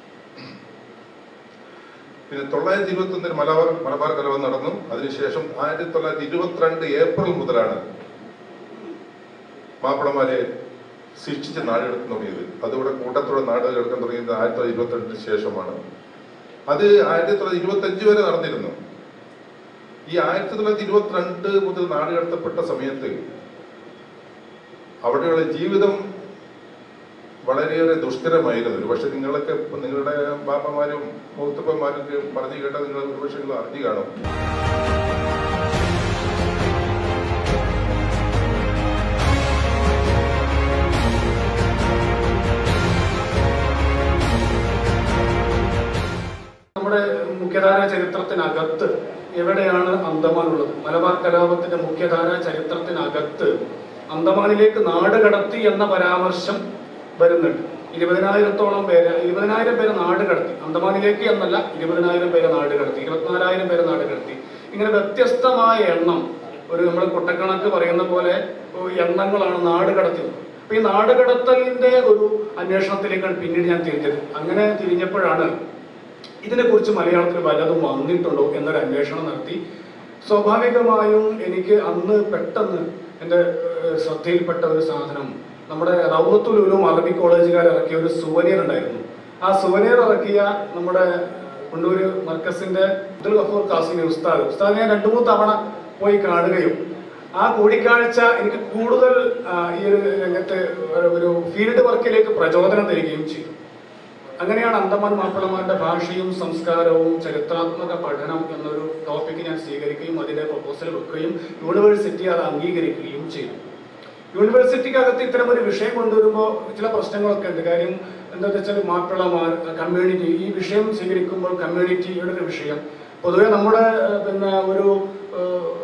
പിന്നെ 1921 മലബാർ കലാപം നടന്നു. അതിനുശേഷം 1922 ഏപ്രിൽ മുതലാണ് മാപ്പിളമാരെ ശിക്ഷിച്ച് നാട് കടത്താൻ തുടങ്ങിയത്. അതുകൂടെ കൂട്ടത്തോടെ നാട് കടക്കാൻ തുടങ്ങിയത് 1922 ശേഷമാണ്. അത് 1925 വരെ നടന്നിരുന്നു. ഈ 1922 മുതൽ നാട് കടത്തപ്പെട്ട സമയത്ത് അവിടെയുള്ള ജീവിതം വളരെയേറെ ദുഷ്കരമായിരുന്നു. പക്ഷെ നിങ്ങളൊക്കെ നിങ്ങളുടെ ബാപ്പമാരും മൂത്തപ്പന്മാരും പറഞ്ഞു കേട്ടാൽ നിങ്ങൾ ഒരുപക്ഷെ നിങ്ങൾ അറിഞ്ഞു കാണും. നമ്മുടെ മുഖ്യധാര ചരിത്രത്തിനകത്ത് എവിടെയാണ് അന്തമാൻ ഉള്ളത്? മലബാർ കലാപത്തിന്റെ മുഖ്യധാര ചരിത്രത്തിനകത്ത് അന്തമാനിലേക്ക് നാട് കടത്തി എന്ന പരാമർശം വരുന്നുണ്ട്. 20,000-ഓളം പേര് 20,000 പേര് നാട് കടത്തി. അന്തമാനിലേക്ക് എന്നല്ല, 20,000 പേര് നാട് കടത്തി, 24,000 പേര് നാട് കടത്തി. ഇങ്ങനെ വ്യത്യസ്തമായ എണ്ണം, നമ്മൾ കൊട്ടക്കണക്ക് പറയുന്ന പോലെ എണ്ണങ്ങളാണ് നാട് കടത്തിയത്. അപ്പൊ ഈ നാട് കടത്തലിന്റെ ഒരു അന്വേഷണത്തിലേക്കാണ് പിന്നീട് ഞാൻ തിരിഞ്ഞത്. അങ്ങനെ തിരിഞ്ഞപ്പോഴാണ് ഇതിനെക്കുറിച്ച് മലയാളത്തിൽ വല്ലതും വന്നിട്ടുണ്ടോ എന്നൊരു അന്വേഷണം നടത്തി. സ്വാഭാവികമായും എനിക്ക് അന്ന് പെട്ടെന്ന് എൻ്റെ ശ്രദ്ധയിൽപ്പെട്ട ഒരു സാധനം, നമ്മുടെ റൗദത്തുൽ ഉലൂം അറബി കോളേജുകാർ ഇറക്കിയ ഒരു സുവനീർ ഉണ്ടായിരുന്നു. ആ സുവനീർ ഇറക്കിയ നമ്മുടെ കുണ്ടൂര് മർക്കസിന്റെ അബ്ദുൽ ഗഫൂർ ഖാസിമി ഉസ്താദ് ഞാൻ 2-3 തവണ പോയി കാണുകയും ആ കൂടിക്കാഴ്ച എനിക്ക് കൂടുതൽ ഈ ഒരു രംഗത്ത് ഒരു ഫീൽഡ് വർക്കിലേക്ക് പ്രചോദനം തരികയും ചെയ്തു. അങ്ങനെയാണ് അന്തമാൻ മാപ്പിളമാരുടെ ഭാഷയും സംസ്കാരവും ചരിത്രാത്മക പഠനം എന്നൊരു ടോപ്പിക്ക് ഞാൻ സ്വീകരിക്കുകയും അതിൻ്റെ പ്രൊപ്പോസൽ വെക്കുകയും യൂണിവേഴ്സിറ്റി അത് അംഗീകരിക്കുകയും ചെയ്തു. യൂണിവേഴ്സിറ്റിക്കകത്ത് ഇത്തരം ഒരു വിഷയം കൊണ്ടുവരുമ്പോൾ ചില പ്രശ്നങ്ങളൊക്കെ ഉണ്ട്. കാര്യം എന്താണെന്ന് വെച്ചാൽ മാപ്പിളമാർ കമ്മ്യൂണിറ്റി ഈ വിഷയം സ്വീകരിക്കുമ്പോൾ കമ്മ്യൂണിറ്റിയുടെ ഒരു വിഷയം പൊതുവെ നമ്മുടെ ഒരു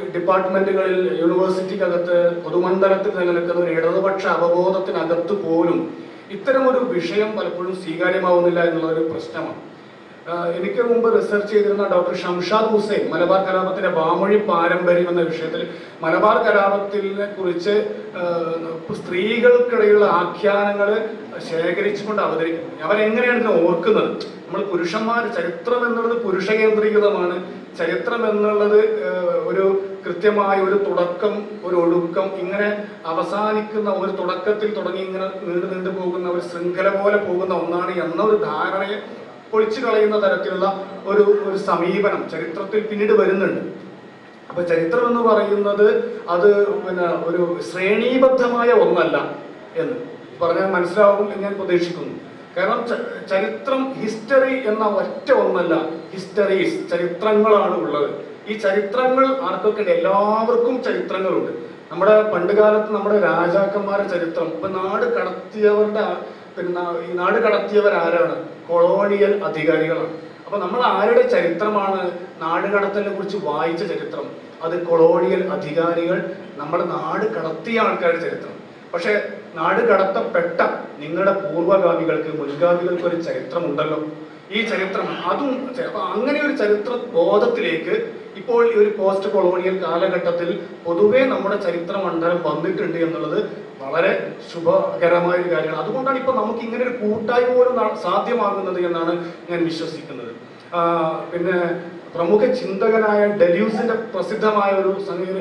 ഡിപ്പാർട്ട്മെന്റുകളിൽ യൂണിവേഴ്സിറ്റിക്കകത്ത് പൊതുമണ്ഡലത്തിൽ നിലനിൽക്കുന്ന ഒരു ഇടതുപക്ഷ അവബോധത്തിനകത്ത് പോലും ഇത്തരമൊരു വിഷയം പലപ്പോഴും സ്വീകാര്യമാവുന്നില്ല എന്നുള്ളൊരു പ്രശ്നമാണ്. എനിക്ക് മുമ്പ് റിസർച്ച് ചെയ്തിരുന്ന ഡോക്ടർ ഷംഷാദ് ഹുസൈൻ മലബാർ കലാപത്തിന്റെ വാമൊഴി പാരമ്പര്യം എന്ന വിഷയത്തിൽ മലബാർ കലാപത്തിനെ കുറിച്ച് സ്ത്രീകൾക്കിടയിലുള്ള ആഖ്യാനങ്ങൾ ശേഖരിച്ചുകൊണ്ട് അവതരിക്കും. അവരെങ്ങനെയാണ് ഇതിനെ ഓർക്കുന്നത്? നമ്മൾ പുരുഷന്മാർ, ചരിത്രം എന്നുള്ളത് പുരുഷ കേന്ദ്രീകൃതമാണ്. ചരിത്രം എന്നുള്ളത് ഒരു കൃത്യമായ ഒരു തുടക്കം, ഒരു ഒടുക്കം, ഇങ്ങനെ അവസാനിക്കുന്ന ഒരു തുടക്കത്തിൽ തുടങ്ങി ഇങ്ങനെ നീണ്ടു പോകുന്ന ഒരു ശൃംഖല പോലെ പോകുന്ന ഒന്നാണ് എന്നൊരു ധാരണയെ പൊളിച്ചു കളയുന്ന തരത്തിലുള്ള ഒരു സമീപനം ചരിത്രത്തിൽ പിന്നീട് വരുന്നുണ്ട്. അപ്പൊ ചരിത്രം എന്ന് പറയുന്നത് അത് ഒരു ശ്രേണീബദ്ധമായ ഒന്നല്ല എന്ന് പറഞ്ഞാൽ മനസ്സിലാവും എന്ന് ഞാൻ പ്രതീക്ഷിക്കുന്നു. കാരണം ചരിത്രം, ഹിസ്റ്ററി എന്ന ഒറ്റ ഒന്നല്ല, ഹിസ്റ്ററീസ്, ചരിത്രങ്ങളാണ് ഉള്ളത്. ഈ ചരിത്രങ്ങൾ ആർക്കൊക്കെ? എല്ലാവർക്കും ചരിത്രങ്ങളുണ്ട്. നമ്മുടെ പണ്ട് കാലത്ത് നമ്മുടെ രാജാക്കന്മാരുടെ ചരിത്രം, ഇപ്പൊ നാട് കടത്തിയവരുടെ ഈ നാട് കടത്തിയവർ ആരാണ്? കൊളോണിയൽ അധികാരികളാണ്. അപ്പൊ നമ്മൾ ആരുടെ ചരിത്രമാണ് നാട് കടത്തലിനെ കുറിച്ച് വായിച്ച ചരിത്രം? അത് കൊളോണിയൽ അധികാരികൾ നമ്മുടെ നാട് കടത്തിയ ആൾക്കാരുടെ ചരിത്രം. പക്ഷെ നാട് കടത്തപ്പെട്ട നിങ്ങളുടെ പൂർവ്വഗാമികൾക്ക്, മുൻഗാമികൾക്ക് ഒരു ചരിത്രം ഉണ്ടല്ലോ. ഈ ചരിത്രം അതും അപ്പൊ അങ്ങനെ ഒരു ചരിത്ര ബോധത്തിലേക്ക് ഇപ്പോൾ ഈ ഒരു പോസ്റ്റ് കൊളോണിയൽ കാലഘട്ടത്തിൽ പൊതുവെ നമ്മുടെ ചരിത്ര മണ്ഡലം വന്നിട്ടുണ്ട് എന്നുള്ളത് വളരെ ശുഭകരമായ ഒരു കാര്യമാണ്. അതുകൊണ്ടാണ് ഇപ്പൊ നമുക്ക് ഇങ്ങനെ ഒരു കൂട്ടായ്മ പോലും സാധ്യമാകുന്നത് എന്നാണ് ഞാൻ വിശ്വസിക്കുന്നത്. പിന്നെ പ്രമുഖ ചിന്തകനായ ഡെല്യൂസിന്റെ പ്രസിദ്ധമായ ഒരു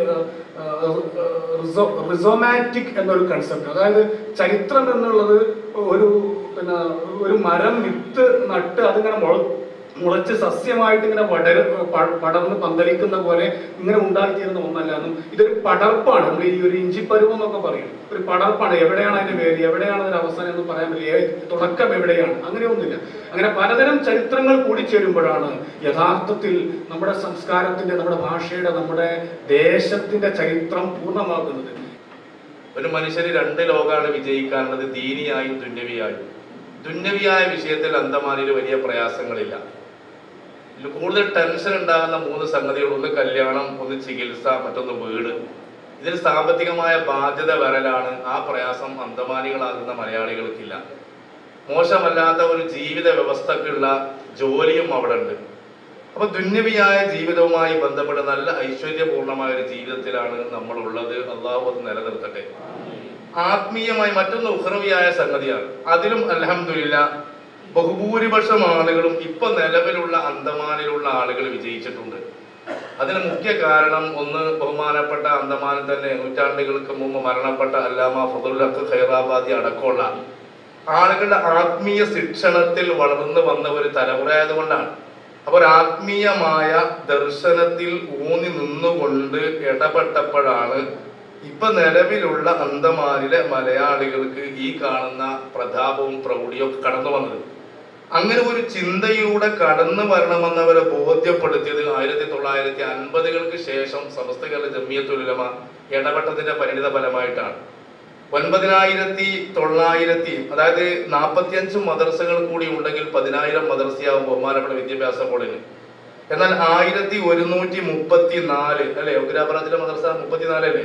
റിസോമാറ്റിക് എന്നൊരു കൺസെപ്റ്റ്, അതായത് ചരിത്രം എന്നുള്ളത് ഒരു മരം വിത്ത് നട്ട് അതിങ്ങനെ മുളച്ച് സസ്യമായിട്ട് ഇങ്ങനെ പടർന്ന് പന്തലിക്കുന്ന പോലെ ഇങ്ങനെ ഉണ്ടായിത്തീരുന്ന ഒന്നല്ല എന്നും, ഇതൊരു പടർപ്പാണ്. നമ്മൾ ഈ ഒരു ഇഞ്ചിപ്പരുവം എന്നൊക്കെ പറയും, ഒരു പടർപ്പാണ്. എവിടെയാണ് അതിന്റെ വേര്, എവിടെയാണ് അതിന്റെ അവസാനം എന്ന് പറയാൻ പറ്റില്ല, തുടക്കം എവിടെയാണ്, അങ്ങനെയൊന്നുമില്ല. അങ്ങനെ പലതരം ചരിത്രങ്ങൾ കൂടിച്ചേരുമ്പോഴാണ് യഥാർത്ഥത്തിൽ നമ്മുടെ സംസ്കാരത്തിന്റെ, നമ്മുടെ ഭാഷയുടെ, നമ്മുടെ ദേശത്തിന്റെ ചരിത്രം പൂർണ്ണമാകുന്നത്. ഒരു മനുഷ്യന് രണ്ട് ലോകമാണ് വിജയിക്കാനുള്ളത്, ദീനിയായും ദുന്യവിയായും. ദുന്യവിയായ വിഷയത്തിൽ അന്തമാനിൽ വലിയ പ്രയാസങ്ങളില്ല. കൂടുതൽ ടെൻഷൻ ഉണ്ടാകുന്ന മൂന്ന് സംഗതികൾ: ഒന്ന് കല്യാണം, ഒന്ന് ചികിത്സ, മറ്റൊന്ന് വീട്. ഇതിൽ സാമ്പത്തികമായ ബാധ്യത വരലാണ്. ആ പ്രയാസം അന്തമാനികളാകുന്ന മലയാളികൾക്കില്ല. മോശമല്ലാത്ത ഒരു ജീവിത വ്യവസ്ഥക്കുള്ള ജോലിയും അവിടെ ഉണ്ട്. അപ്പൊ ദുന്യവിയായ ജീവിതവുമായി ബന്ധപ്പെട്ട് നല്ല ഐശ്വര്യപൂർണമായ ഒരു ജീവിതത്തിലാണ് നമ്മളുള്ളത്. അള്ളാഹു അത് നിലനിർത്തട്ടെ. ആത്മീയമായി മറ്റൊന്ന് ഉഖ്റവിയായ സംഗതിയാണ്. അതിലും അൽഹംദുലില്ലാഹ് ബഹുഭൂരിപക്ഷം ആളുകളും ഇപ്പൊ നിലവിലുള്ള അന്തമാനിലുള്ള ആളുകൾ വിജയിച്ചിട്ടുണ്ട്. അതിന് മുഖ്യ കാരണം ഒന്ന്, ബഹുമാനപ്പെട്ട അന്തമാനിൽ തന്നെ നൂറ്റാണ്ടുകൾക്ക് മുമ്പ് മരണപ്പെട്ട അല്ലാമ ഫദ്ലുൽ ഹഖ് ഖൈറാബാദി അടക്കമുള്ള ആളുകളുടെ ആത്മീയ ശിക്ഷണത്തിൽ വളർന്നു വന്ന ഒരു തലമുറയായതുകൊണ്ടാണ്. അപ്പൊ ഒരു ആത്മീയമായ ദർശനത്തിൽ ഊന്നി നിന്നുകൊണ്ട് ഇടപെട്ടപ്പോഴാണ് ഇപ്പൊ നിലവിലുള്ള അന്തമാനിലെ മലയാളികൾക്ക് ഈ കാണുന്ന പ്രതാപവും പ്രൗഢിയും ഒക്കെ കടന്നു വന്നത്. അങ്ങനെ ഒരു ചിന്തയിലൂടെ കടന്നു വരണമെന്നവരെ ബോധ്യപ്പെടുത്തിയത് 1950-കൾക്ക് ശേഷം സമസ്ത കേരള ജമിയത്തുൽ ഉലമ ഇടപെട്ടതിന്റെ പരിണിത ഫലമായിട്ടാണ്. 9900 അതായത് 45 മദ്രസകൾ കൂടി ഉണ്ടെങ്കിൽ 10,000 മദ്രസയാവും ബഹുമാനപ്പെട്ട വിദ്യാഭ്യാസ ബോർഡിന്. എന്നാൽ 1134 അല്ലെ, ഉഗ്രാബറാജിലെ മദ്രസ 34 അല്ലേ,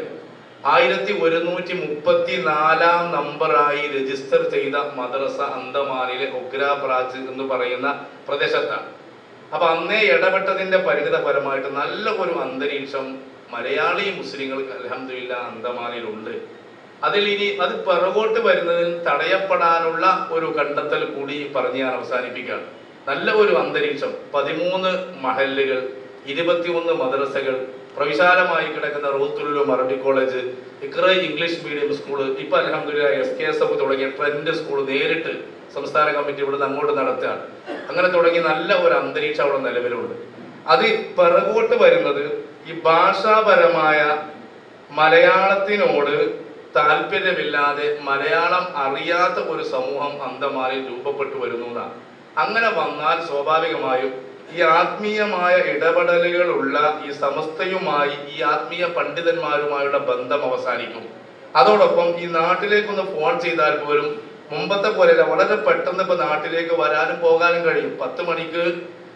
1134 നമ്പറായി രജിസ്റ്റർ ചെയ്ത മദ്രസ അന്തമാനിലെ ഉഗ്രാബറാജ് എന്ന് പറയുന്ന പ്രദേശത്താണ്. അപ്പൊ അന്നേ ഇടപെട്ടതിന്റെ പരിണിത ഫലമായിട്ട് നല്ല ഒരു അന്തരീക്ഷം മലയാളി മുസ്ലിങ്ങൾക്ക് അൽഹംദുലില്ലാഹ് അന്തമാനിലുണ്ട്. അതിൽ ഇനി അത് പിറകോട്ട് വരുന്നതിൽ തടയപ്പെടാനുള്ള ഒരു കണ്ടെത്തൽ കൂടി പറഞ്ഞ് ഞാൻ അവസാനിപ്പിക്കുകയാണ്. നല്ല ഒരു അന്തരീക്ഷം, 13 മഹല്ലുകൾ, 21 മദ്രസകൾ, പ്രവിശാലമായി കിടക്കുന്ന Rauthul Uloom Arabi college, Iqra English medium school, ഇപ്പൊ അൽഹംദുലില്ലാഹ് SKSF തുടങ്ങിയ ട്രെൻഡ് സ്കൂൾ നേരിട്ട് സംസ്ഥാന കമ്മിറ്റി ഇവിടുന്ന് അങ്ങോട്ട് നടത്തുകയാണ്. അങ്ങനെ തുടങ്ങി നല്ല ഒരു അന്തരീക്ഷം അവിടെ നിലവിലുണ്ട്. അത് പിറകോട്ട് വരുന്നത് ഈ ഭാഷാപരമായ മലയാളത്തിനോട് താല്പര്യമില്ലാതെ മലയാളം അറിയാത്ത ഒരു സമൂഹം അന്തമാനിൽ രൂപപ്പെട്ടു വരുന്നു എന്നാണ്. അങ്ങനെ വന്നാൽ സ്വാഭാവികമായും ഈ ആത്മീയമായ ഇടപെടലുകളുള്ള ഈ സമസ്തയുമായി, ഈ ആത്മീയ പണ്ഡിതന്മാരുമായുള്ള ബന്ധം അവസാനിക്കും. അതോടൊപ്പം ഈ നാട്ടിലേക്കൊന്ന് ഫോൺ ചെയ്താൽ പോലും മുമ്പത്തെ പോലെയല്ല, വളരെ പെട്ടെന്ന് ഇപ്പൊ നാട്ടിലേക്ക് വരാനും പോകാനും കഴിയും. 10 മണിക്ക്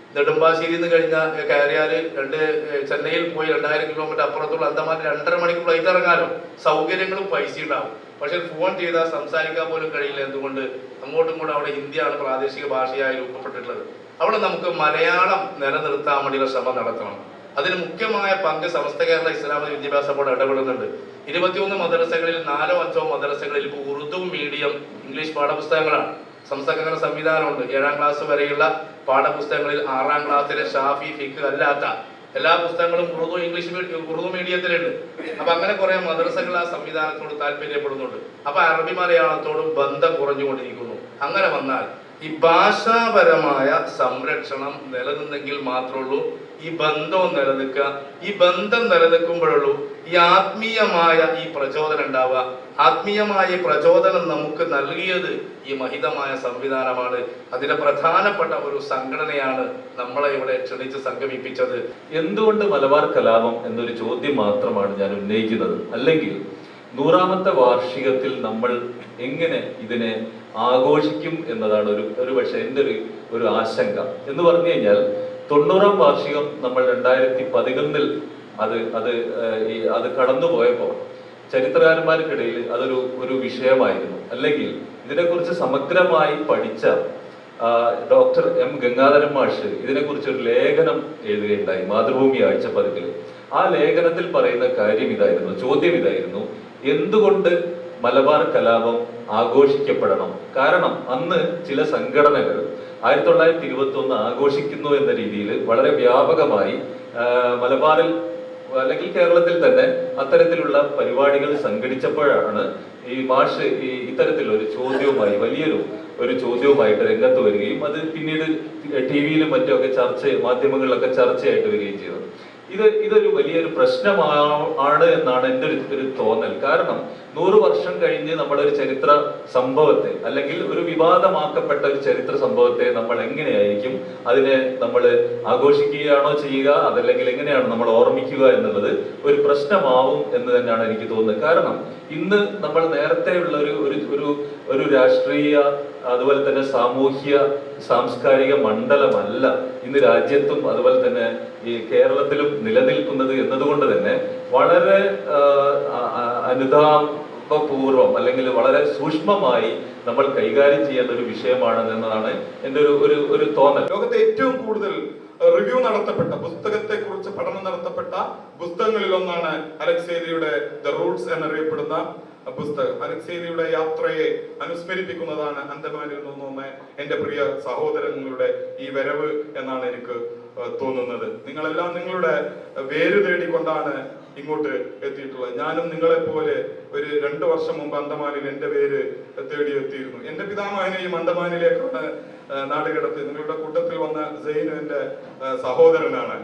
നെടുമ്പാശ്ശേരിയിൽ നിന്ന് കഴിഞ്ഞാൽ കയറിയാൽ ചെന്നൈയിൽ പോയി 2000 കിലോമീറ്റർ അപ്പുറത്തുള്ള അന്തമാൻ 2.5 മണിക്ക് ഫ്ലൈറ്റ് ഇറങ്ങാനോ സൗകര്യങ്ങളും പൈസ ഉണ്ടാവും. പക്ഷെ ഫോൺ ചെയ്താൽ സംസാരിക്കാൻ പോലും കഴിയില്ല. എന്തുകൊണ്ട്? അങ്ങോട്ടും ഇങ്ങോട്ടും അവിടെ ഹിന്ദിയാണ് പ്രാദേശിക ഭാഷയായി രൂപപ്പെട്ടിട്ടുള്ളത്. അവിടെ നമുക്ക് മലയാളം നിലനിർത്താൻ വേണ്ടിയുള്ള ശ്രമം നടത്തണം. അതിന് മുഖ്യമായ പങ്ക് സമസ്ത കേരള ഇസ്ലാമിക വിദ്യാഭ്യാസ ബോർഡ് ഇടപെടുന്നുണ്ട്. 21 മദ്രസകളിൽ 4 or 5 മദ്രസകളിൽ ഇപ്പോൾ ഉറുദു മീഡിയം ഇംഗ്ലീഷ് പാഠപുസ്തകങ്ങളാണ്. സംസ്ഥാന സംവിധാനമുണ്ട്. 7ാം ക്ലാസ് വരെയുള്ള പാഠപുസ്തകങ്ങളിൽ 6ാം ക്ലാസ്സിലെ ഷാഫി ഫിഖ് അല്ലാത്ത എല്ലാ പുസ്തകങ്ങളും ഉറുദു മീഡിയത്തിലുണ്ട്. അപ്പൊ അങ്ങനെ കുറെ മദ്രസകൾ ആ സംവിധാനത്തോട് താല്പര്യപ്പെടുന്നുണ്ട്. അപ്പൊ അറബി മലയാളത്തോടും ബന്ധം കുറഞ്ഞുകൊണ്ടിരിക്കുന്നു. അങ്ങനെ വന്നാൽ ഈ ഭാഷാപരമായ സംരക്ഷണം നിലനിന്നെങ്കിൽ മാത്രമുള്ളൂ ഈ ബന്ധവും നിലനിൽക്കുക. ഈ ബന്ധം നിലനിൽക്കുമ്പോഴുള്ളൂ ഈ ആത്മീയമായ ഈ പ്രചോദനം ഉണ്ടാവുക. ആത്മീയമായ പ്രചോദനം നമുക്ക് നൽകിയത് ഈ മഹിതമായ സംവിധാനമാണ്. അതിന്റെ പ്രധാനപ്പെട്ട ഒരു സംഘടനയാണ് നമ്മളെ ഇവിടെ ക്ഷണിച്ച് സംഗമിപ്പിച്ചത്. എന്തുകൊണ്ട് മലബാർ കലാപം എന്നൊരു ചോദ്യം മാത്രമാണ് ഞാൻ ഉന്നയിക്കുന്നത്. അല്ലെങ്കിൽ 100ാമത്തെ വാർഷികത്തിൽ നമ്മൾ എങ്ങനെ ഇതിനെ ആഘോഷിക്കും എന്നതാണ് ഒരു പക്ഷേ എൻ്റെ ഒരു ആശങ്ക. എന്ന് പറഞ്ഞു കഴിഞ്ഞാൽ 90ാം വാർഷികം നമ്മൾ 2011 അത് കടന്നുപോയപ്പോൾ ചരിത്രകാരന്മാർക്കിടയിൽ അതൊരു വിഷയമായിരുന്നു. അല്ലെങ്കിൽ ഇതിനെക്കുറിച്ച് സമഗ്രമായി പഠിച്ച ഡോക്ടർ M. ഗംഗാധരൻ മാഷ് ഇതിനെക്കുറിച്ചൊരു ലേഖനം എഴുതുകയുണ്ടായി മാതൃഭൂമി ആഴ്ചപ്പതിപ്പിൽ. ആ ലേഖനത്തിൽ പറയുന്ന ചോദ്യം ഇതായിരുന്നു, എന്തുകൊണ്ട് മലബാർ കലാപം ആഘോഷിക്കപ്പെടണം? കാരണം അന്ന് ചില സംഘടനകൾ 1921 ആഘോഷിക്കുന്നു എന്ന രീതിയിൽ വളരെ വ്യാപകമായി മലബാറിൽ അല്ലെങ്കിൽ കേരളത്തിൽ തന്നെ അത്തരത്തിലുള്ള പരിപാടികൾ സംഘടിച്ചപ്പോഴാണ് ഈ മാഷ് ഇത്തരത്തിലുള്ള ഒരു ചോദ്യവുമായി വലിയൊരു ചോദ്യവുമായിട്ട് രംഗത്ത് വരികയും അത് പിന്നീട് TV-യിലും മറ്റുമൊക്കെ മാധ്യമങ്ങളിലൊക്കെ ചർച്ചയായിട്ട് വരികയും ചെയ്തത്. ഇതൊരു വലിയൊരു പ്രശ്നമാണ് എന്നാണ് എൻ്റെ ഒരു തോന്നൽ. കാരണം 100 വർഷം കഴിഞ്ഞ് നമ്മളൊരു ചരിത്ര സംഭവത്തെ അല്ലെങ്കിൽ ഒരു വിവാദമാക്കപ്പെട്ട ഒരു ചരിത്ര സംഭവത്തെ നമ്മൾ എങ്ങനെയായിരിക്കും അതിനെ നമ്മൾ ആഘോഷിക്കുകയാണോ ചെയ്യുക, അതല്ലെങ്കിൽ എങ്ങനെയാണ് നമ്മൾ ഓർമ്മിക്കുക എന്നുള്ളത് ഒരു പ്രശ്നമാവും എന്ന് തന്നെയാണ് എനിക്ക് തോന്നുന്നത്. കാരണം ഇന്ന് നമ്മൾ നേരത്തെയുള്ള ഒരു രാഷ്ട്രീയ അതുപോലെ തന്നെ സാമൂഹ്യ സാംസ്കാരിക മണ്ഡലമല്ല ഇന്ന് രാജ്യത്തും അതുപോലെ തന്നെ ഈ കേരളത്തിലും നിലനിൽക്കുന്നത് എന്നതുകൊണ്ട് തന്നെ വളരെ അനുതാപപൂർവം അല്ലെങ്കിൽ വളരെ സൂക്ഷ്മമായി നമ്മൾ കൈകാര്യം ചെയ്യേണ്ട ഒരു വിഷയമാണ് എന്നതാണ് എൻ്റെ ഒരു തോന്നൽ. ലോകത്തെ ഏറ്റവും കൂടുതൽ റിവ്യൂ നടത്തപ്പെട്ട പുസ്തകത്തെ കുറിച്ച് പഠനം നടത്തപ്പെട്ട പുസ്തകങ്ങളിൽ ഒന്നാണ് അലക്സേരിയുടെ ദ റൂട്ട്സ് എന്നറിയപ്പെടുന്ന പുസ്തകം. അലക്സേരിയുടെ യാത്രയെ അനുസ്മരിപ്പിക്കുന്നതാണ് അന്തമാനിൽ നിന്നൊന്ന് എന്റെ പ്രിയ സഹോദരങ്ങളുടെ ഈ വരവ് എന്നാണ് എനിക്ക് തോന്നുന്നത്. നിങ്ങളെല്ലാം നിങ്ങളുടെ വേര് തേടിക്കൊണ്ടാണ് ഇങ്ങോട്ട് എത്തിയിട്ടുള്ളത്. ഞാനും നിങ്ങളെപ്പോലെ ഒരു 2 വർഷം മുമ്പ് അന്തമാനിൽ എന്റെ പേര് തേടി എത്തിയിരുന്നു. എന്റെ പിതാമഹനെയും അന്തമാനിലേക്കാണ് നാടുകടത്തി. നിങ്ങളുടെ കൂട്ടത്തിൽ വന്ന സെയിൻ എന്റെ സഹോദരനാണ്.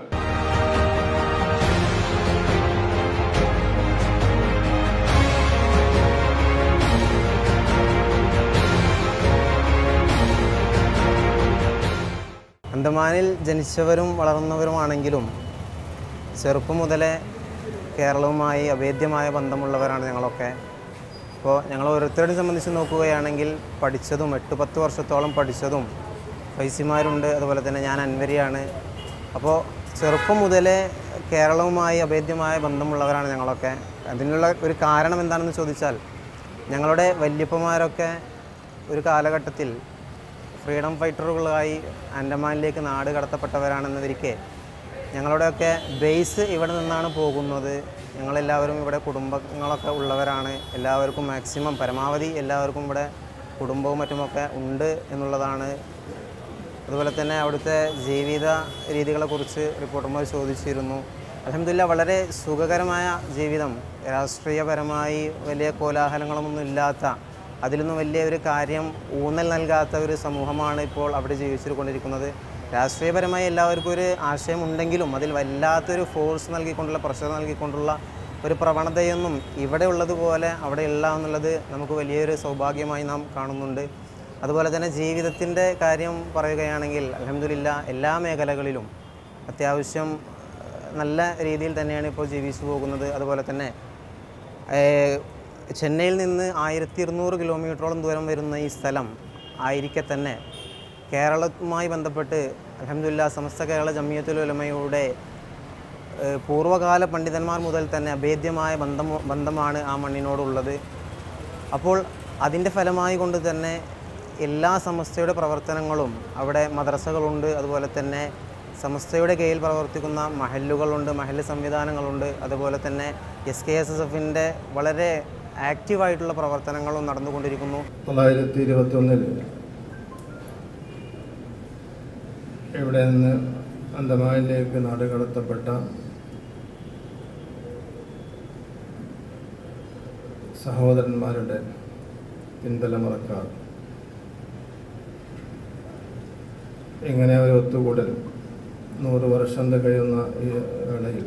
അന്തമാനിൽ ജനിച്ചവരും വളർന്നവരുമാണെങ്കിലും ചെറുപ്പം മുതലേ കേരളവുമായി അഭേദ്യമായ ബന്ധമുള്ളവരാണ് ഞങ്ങളൊക്കെ. അപ്പോൾ ഞങ്ങൾ ഓരോരുത്തരെയും സംബന്ധിച്ച് നോക്കുകയാണെങ്കിൽ പഠിച്ചതും 8-10 വർഷത്തോളം പഠിച്ചതും ഫൈസിമാരുണ്ട്. അതുപോലെ തന്നെ ഞാൻ അൻവരിയാണ്. അപ്പോൾ ചെറുപ്പം മുതലേ കേരളവുമായി അഭേദ്യമായ ബന്ധമുള്ളവരാണ് ഞങ്ങളൊക്കെ. അതിനുള്ള ഒരു കാരണം എന്താണെന്ന് ചോദിച്ചാൽ ഞങ്ങളുടെ വല്യപ്പന്മാരൊക്കെ ഒരു കാലഘട്ടത്തിൽ ഫ്രീഡം ഫൈറ്ററുകളായി ആൻഡമാനിലേക്ക് നാട് കടത്തപ്പെട്ടവരാണെന്നതിരിക്കെ ഞങ്ങളുടെയൊക്കെ ബേസ് ഇവിടെ നിന്നാണ് പോകുന്നത്. ഞങ്ങളെല്ലാവരും ഇവിടെ കുടുംബങ്ങളൊക്കെ ഉള്ളവരാണ്. എല്ലാവർക്കും മാക്സിമം പരമാവധി എല്ലാവർക്കും ഇവിടെ കുടുംബവും മറ്റുമൊക്കെ ഉണ്ട് എന്നുള്ളതാണ്. അതുപോലെ തന്നെ അവിടുത്തെ ജീവിത രീതികളെക്കുറിച്ച് റിപ്പോർട്ടർമാർ ചോദിച്ചിരുന്നു. അൽഹംദുലില്ലാഹ് വളരെ സുഖകരമായ ജീവിതം, രാഷ്ട്രീയപരമായി വലിയ കോലാഹലങ്ങളൊന്നും ഇല്ലാത്ത, അതിലൊന്നും വലിയ ഒരു കാര്യം ഊന്നൽ നൽകാത്ത ഒരു സമൂഹമാണ് ഇപ്പോൾ അവിടെ ജീവിച്ചുകൊണ്ടിരിക്കുന്നത്. രാഷ്ട്രീയപരമായി എല്ലാവർക്കും ഒരു ആശയമുണ്ടെങ്കിലും അതിൽ വല്ലാത്തൊരു ഫോഴ്സ് നൽകിക്കൊണ്ടുള്ള പ്രഷർ നൽകിക്കൊണ്ടുള്ള ഒരു പ്രവണതയൊന്നും ഇവിടെ ഉള്ളതുപോലെ അവിടെ ഇല്ല എന്നുള്ളത് നമുക്ക് വലിയൊരു സൗഭാഗ്യമായി നാം കാണുന്നുണ്ട്. അതുപോലെ തന്നെ ജീവിതത്തിൻ്റെ കാര്യം പറയുകയാണെങ്കിൽ അൽഹംദുലില്ലാഹ് എല്ലാ മേഖലകളിലും അത്യാവശ്യം നല്ല രീതിയിൽ തന്നെയാണ് ഇപ്പോൾ ജീവിച്ചു പോകുന്നത്. അതുപോലെ തന്നെ ചെന്നൈയിൽ നിന്ന് 1200 കിലോമീറ്ററോളം ദൂരം വരുന്ന ഈ സ്ഥലം ആയിരിക്കെ തന്നെ കേരളവുമായി ബന്ധപ്പെട്ട് അൽഹംദുലില്ലാ സമസ്ത കേരള ജമിയത്തുൽ ഉലമയുടെ പൂർവ്വകാല പണ്ഡിതന്മാർ മുതൽ തന്നെ അഭേദ്യമായ ബന്ധമാണ് ആ മണ്ണിനോടുള്ളത്. അപ്പോൾ അതിൻ്റെ ഫലമായി കൊണ്ട് തന്നെ എല്ലാ സമസ്തയുടെ പ്രവർത്തനങ്ങളും അവിടെ മദ്രസകളുണ്ട്, അതുപോലെ തന്നെ സമസ്തയുടെ കീഴിൽ പ്രവർത്തിക്കുന്ന മഹല്ലുകളുണ്ട്, മഹല്ല് സംവിധാനങ്ങളുണ്ട്, അതുപോലെ തന്നെ SKSSFൻ്റെ വളരെ ആക്റ്റീവായിട്ടുള്ള പ്രവർത്തനങ്ങളും നടന്നുകൊണ്ടിരിക്കുന്നു. 1921 ഇവിടെ നിന്ന് അന്തമാനിലേക്ക് നാടുകടത്തപ്പെട്ട സഹോദരന്മാരുടെ പിന്തലമുറക്കാർ ഇങ്ങനെ ഒരു ഒത്തുകൂടൽ 100 വർഷം കഴിയുന്ന ഈ വേളയിൽ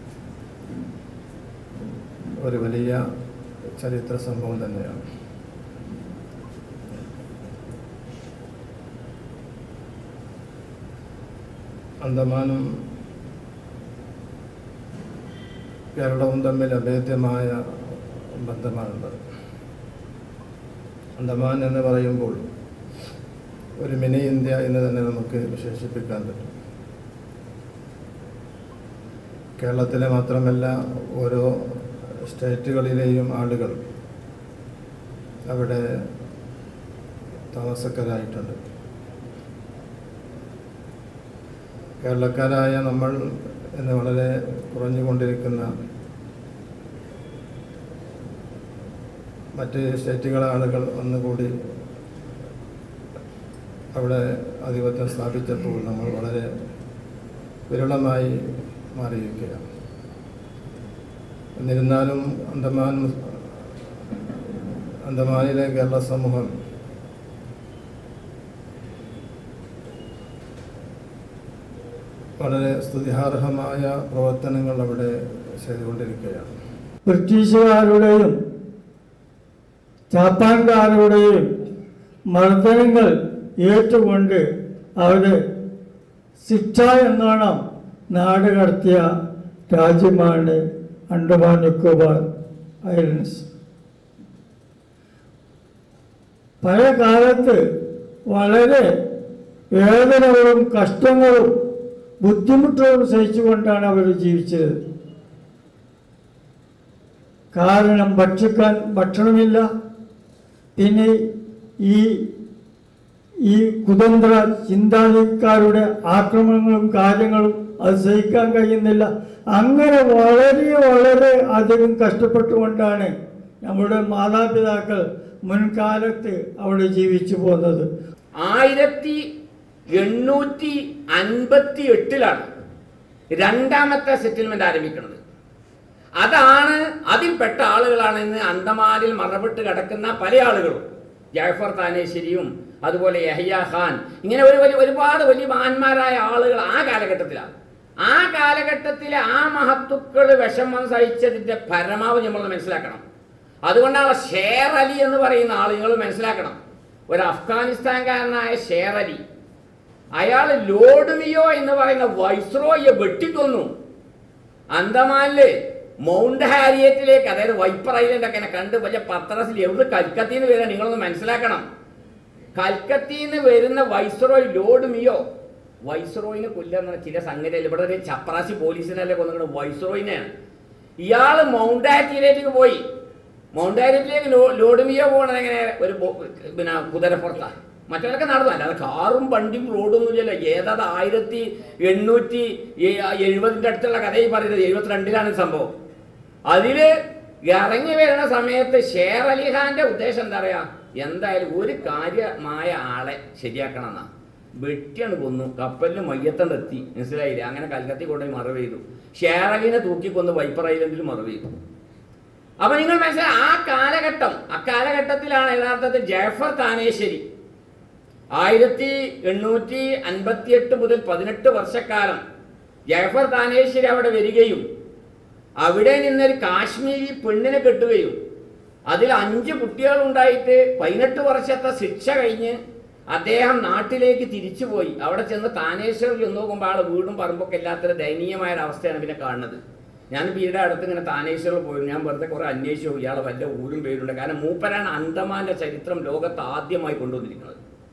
ഒരു വലിയ ചരിത്ര സംഭവം തന്നെയാണ്. അന്തമാനും കേരളവും തമ്മിൽ അഭേദ്യമായ ബന്ധമാണുള്ളത്. അന്തമാൻ എന്ന് പറയുമ്പോൾ ഒരു മിനി ഇന്ത്യ എന്ന് തന്നെ നമുക്ക് വിശേഷിപ്പിക്കാൻ പറ്റും. കേരളത്തിലെ മാത്രമല്ല ഓരോ സ്റ്റേറ്റുകളിലെയും ആളുകൾ അവിടെ താമസക്കാരായിട്ടുണ്ട്. കേരളക്കാരായ നമ്മൾ ഇന്ന് വളരെ കുറഞ്ഞുകൊണ്ടിരിക്കുന്ന മറ്റ് സ്റ്റേറ്റുകളെ ആളുകൾ ഒന്നുകൂടി അവിടെ ആധിപത്യം സ്ഥാപിച്ചപ്പോൾ നമ്മൾ വളരെ വിരളമായി മാറിയിരിക്കുകയാണ്. എന്നിരുന്നാലും അന്തമാനിലെ കേരള സമൂഹം വളരെ സ്തുതിഹാർഹമായ പ്രവർത്തനങ്ങൾ അവിടെ ചെയ്തുകൊണ്ടിരിക്കുകയാണ്. ബ്രിട്ടീഷുകാരുടെയും ജപ്പാൻകാരുടെയും മർദ്ദനങ്ങൾ ഏറ്റുകൊണ്ട് അവർ ശിക്ഷ എന്നോണം നാട് കടത്തിയ രാജ്യമാണ് അണ്ടമാൻ നിക്കോബാർ ഐലൻഡ്സ്. പഴയ കാലത്ത് വളരെ വേദനകളും കഷ്ടങ്ങളും ബുദ്ധിമുട്ടുകളും സഹിച്ചുകൊണ്ടാണ് അവർ ജീവിച്ചത്. കാരണം ഭക്ഷിക്കാൻ ഭക്ഷണമില്ല, പിന്നെ ഈ കുതന്ത്ര ചിന്താഗതിക്കാരുടെ ആക്രമണങ്ങളും കാര്യങ്ങളും അത് സഹിക്കാൻ കഴിയുന്നില്ല. അങ്ങനെ വളരെ അധികം കഷ്ടപ്പെട്ടുകൊണ്ടാണ് നമ്മുടെ മാതാപിതാക്കൾ മുൻകാലത്ത് അവിടെ ജീവിച്ചു പോകുന്നത്. 1858 രണ്ടാമത്തെ സെറ്റിൽമെന്റ് ആരംഭിക്കുന്നത്. അതാണ് അതിൽപ്പെട്ട ആളുകളാണ് ഇന്ന് അന്തമാനിൽ മറവിട്ട് കിടക്കുന്ന പല ആളുകളും. ജാഫർ താനേശ്വരിയും അതുപോലെ യഹ്യ ഖാൻ, ഇങ്ങനെ ഒരുപാട് വലിയ മഹാന്മാരായ ആളുകൾ ആ കാലഘട്ടത്തിലാണ്. ആ കാലഘട്ടത്തിലെ ആ മഹത്തുക്കൾ വിഷമം സഹിച്ചതിന്റെ പരമാവധി നമ്മൾ മനസ്സിലാക്കണം. അതുകൊണ്ടാണ് ഷേർ അലി എന്ന് പറയുന്ന ആൾ നിങ്ങൾ മനസ്സിലാക്കണം. ഒരു അഫ്ഗാനിസ്ഥാൻകാരനായ ഷേർ അലി, അയാൾ ലോർഡ് മിയോ എന്ന് പറയുന്ന വൈസ്രോയെ വെട്ടിക്കൊന്നു. അന്തമാനില് മൗണ്ട് ഹാരിയറ്റിലേക്ക്, അതായത് വൈപ്പർ ഐലൻഡ് ഒക്കെ കണ്ട് വലിയ പത്രസിൽ എവിടെ കൽക്കത്തിന്ന് വരാൻ നിങ്ങളൊന്ന് മനസ്സിലാക്കണം. കൽക്കത്തിന്ന് വരുന്ന വൈസ്രോയ് ലോർഡ് മിയോ, വൈസ്രോയിനെ കൊല്ലുന്ന ചില സംഗതിയിൽ ഇവിടെ ഒരു ചപ്രാസി പോലീസിനല്ലേ കൊന്നിട്ട് വൈസ്രോയിനെയാണ്. ഇയാൾ മൗണ്ട് ഹാരിയറ്റിലേക്ക് പോയി. മൗണ്ട് ഹാരിയറ്റിലേക്ക് ലോർഡ് മിയോ പോകണത് എങ്ങനെ? ഒരു കുതിരപ്പുറത്താണ്. മറ്റവരൊക്കെ നടന്നു, അല്ലാതെ കാറും വണ്ടിയും റോഡൊന്നും ഇല്ലല്ലോ. ഏതാത് 1870 അടുത്തുള്ള കഥയിൽ പറയുന്നത് 72 സംഭവം. അതില് ഇറങ്ങി വരുന്ന സമയത്ത് ഷേർ അലി ഖാന്റെ ഉദ്ദേശം എന്താ പറയാ, എന്തായാലും ഒരു കാര്യമായ ആളെ ശരിയാക്കണം എന്നാ. വെട്ടിയാണ് കൊന്നു. കപ്പലിന് മയ്യത്തണ്ടെത്തി, മനസ്സിലായില്ലേ? അങ്ങനെ കൽക്കത്തി കൊണ്ടുപോയി മറവ് ചെയ്തു. ഷേർ അലിനെ തൂക്കിക്കൊന്ന് വൈപ്പർ ഐലൻഡിൽ മറവ് ചെയ്തു. അപ്പൊ നിങ്ങൾ മനസ്സിലായി അക്കാലഘട്ടത്തിലാണ് യഥാർത്ഥത്തിൽ ജാഫർ താനേശ്വരി 1858 മുതൽ 18 വർഷക്കാലം ജാഫർ താനേശ്വരി അവിടെ വരികയും അവിടെ നിന്നൊരു കാശ്മീരി പെണ്ണിനെ കെട്ടുകയും അതിൽ 5 കുട്ടികളുണ്ടായിട്ട് 18 വർഷത്തെ ശിക്ഷ കഴിഞ്ഞ് അദ്ദേഹം നാട്ടിലേക്ക് തിരിച്ചുപോയി. അവിടെ ചെന്ന് താനേശ്വറിൽ ചെന്ന് നോക്കുമ്പോൾ ആൾ വീടും പറമ്പൊക്കെ ഇല്ലാത്തൊരു ദയനീയമായ അവസ്ഥയാണ് പിന്നെ കാണുന്നത്. ഞാൻ വീടിൻ്റെ അടുത്ത് ഇങ്ങനെ താനേശ്വറിൽ പോയി, ഞാൻ വെറുതെ കുറേ അന്വേഷിച്ചു, ഇയാളെ വല്ല ഊരും പേരുണ്ട്. കാരണം മൂപ്പരാണ് അന്തമാൻ്റെ ചരിത്രം ലോകത്ത് ആദ്യമായി കൊണ്ടുവന്നിരിക്കുന്നത്.